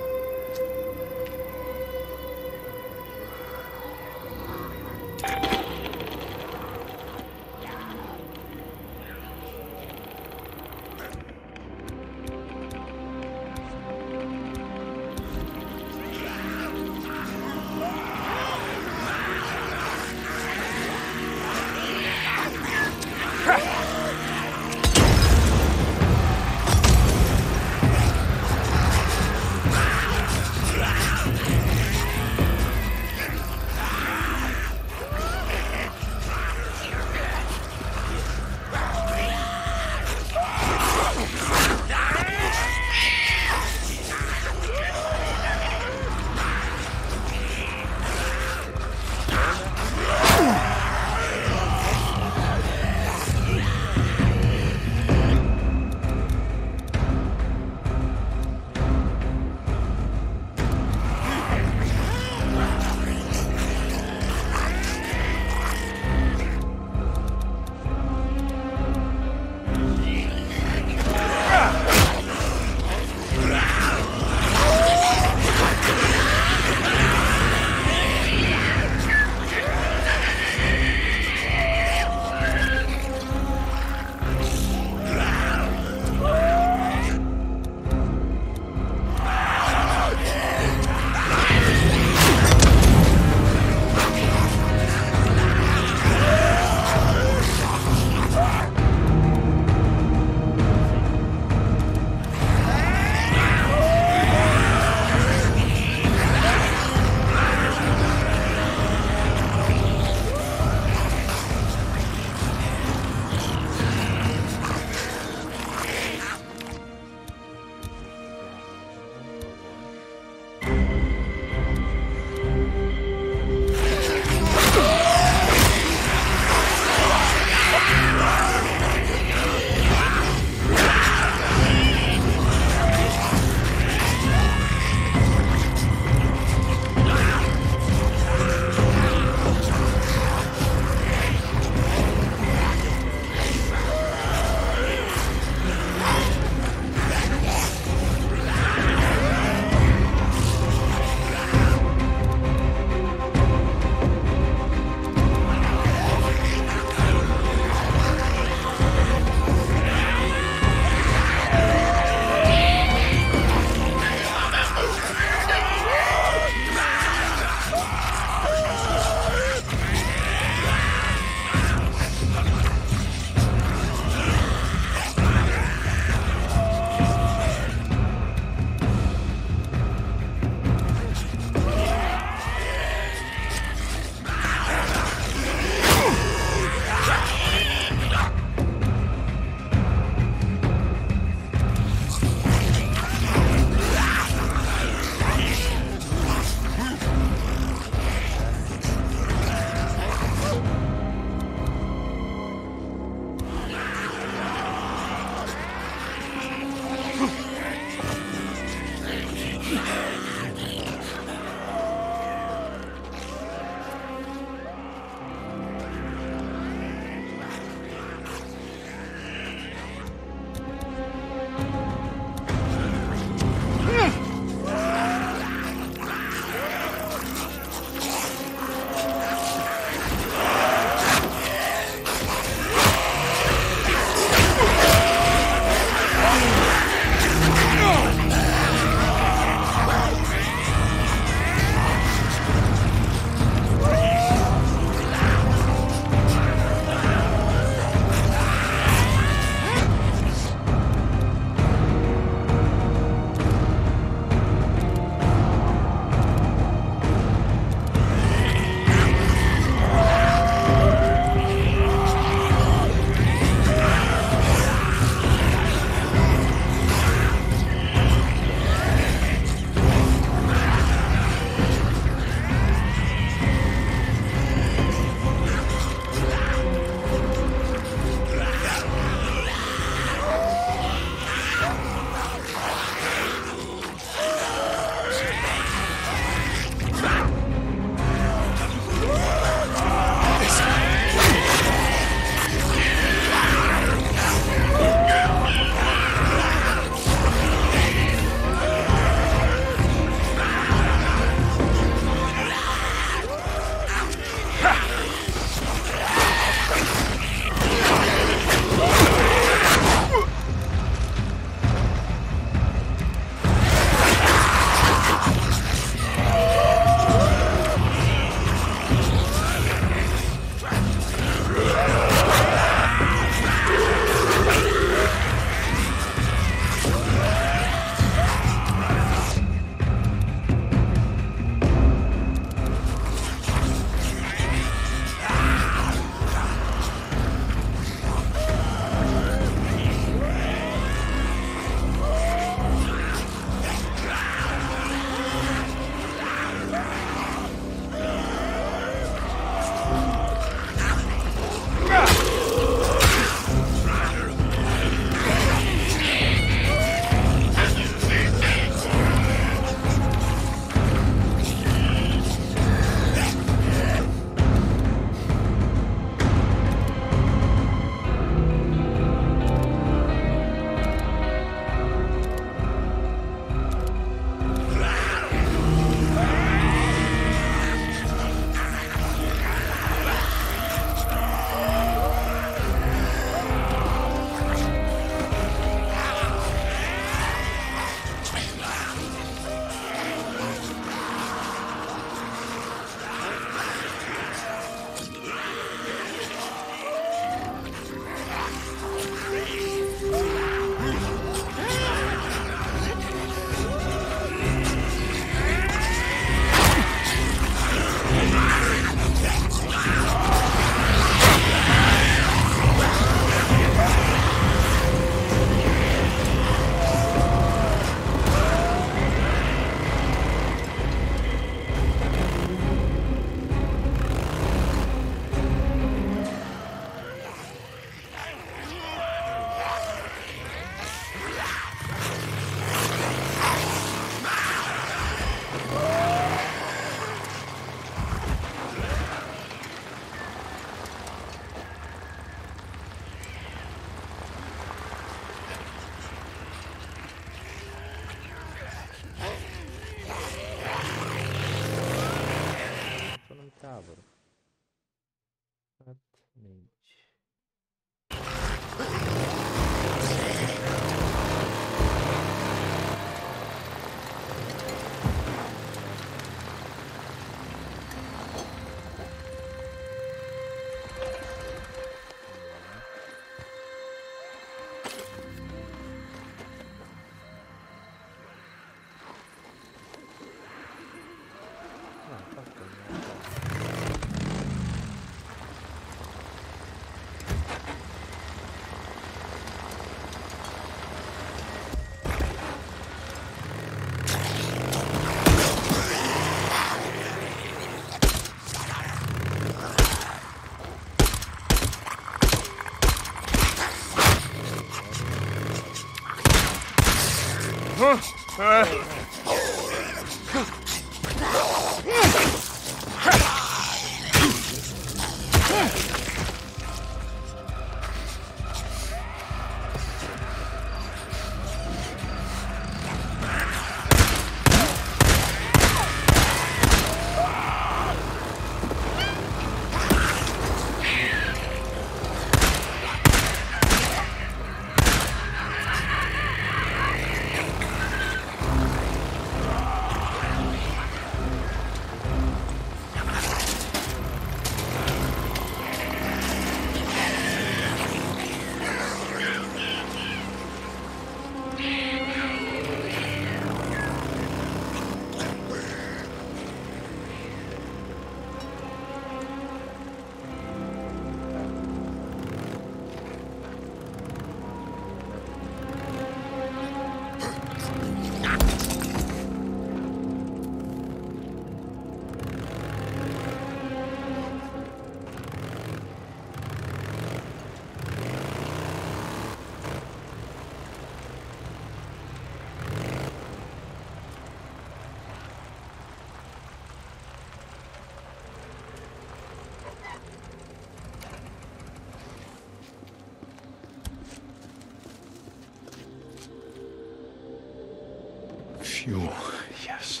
Speaker 11: Fuel, yes.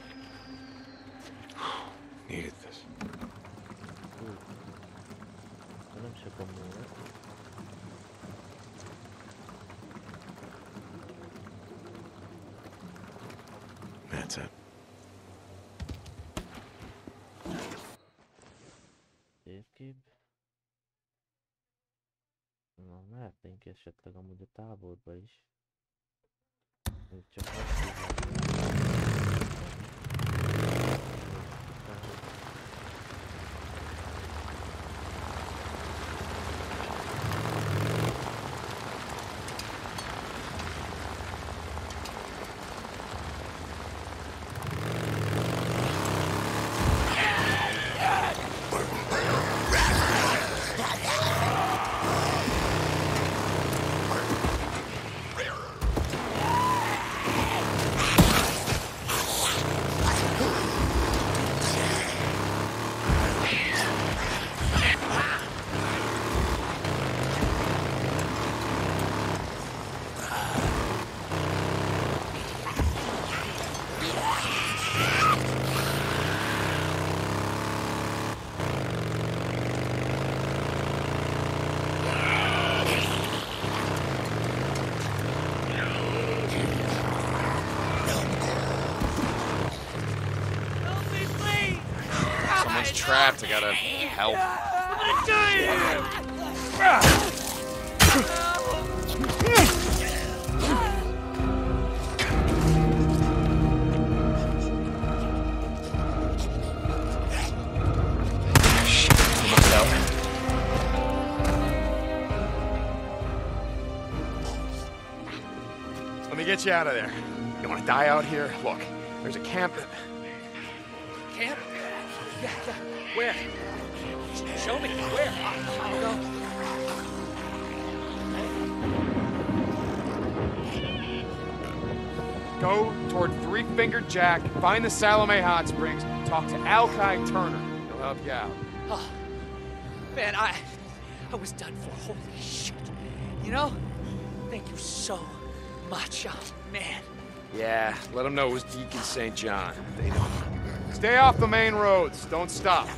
Speaker 11: Needed this.
Speaker 1: Non c'è comune.
Speaker 11: That's it.
Speaker 1: Térkép. Na, mehetnénk esetleg amúgy a táborba is. Még csak
Speaker 3: trapped. I gotta help.
Speaker 11: Shit, almost out.
Speaker 3: Let me get you out of there. You wanna die out here? Look, there's a camp.
Speaker 4: Camp? Yeah, yeah. Where? Show me. Where? I'll go.
Speaker 3: Go toward Three Fingered Jack, find the Salome Hot Springs, talk to Alki Turner. He'll help you out.
Speaker 4: Oh, man, I, I was done for. Holy shit. You know, thank you so much, oh, man.
Speaker 3: Yeah, let them know it was Deacon Saint John. They know. Stay off the main roads. Don't stop.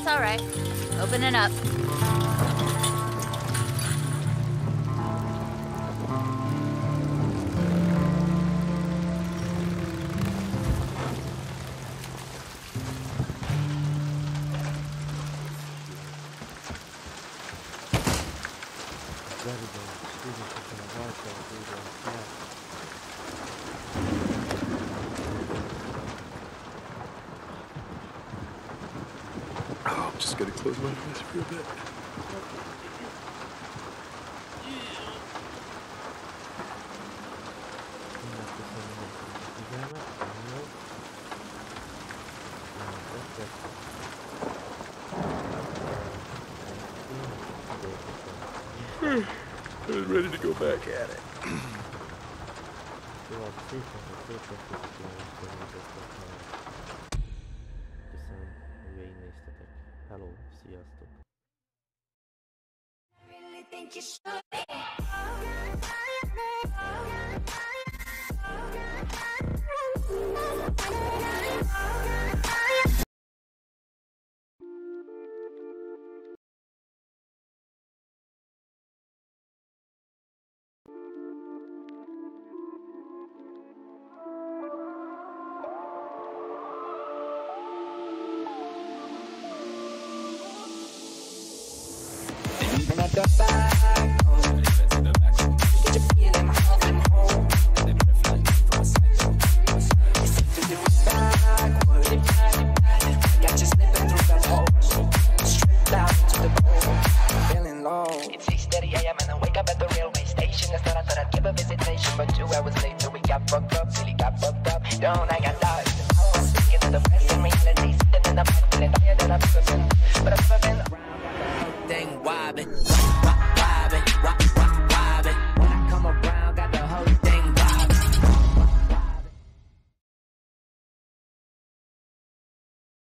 Speaker 17: That's all right. Opening up.
Speaker 11: Oh, I'm just gonna close my eyes for a bit. I was ready to go back at it.
Speaker 1: Hello, sziasztok!
Speaker 18: Even at the back,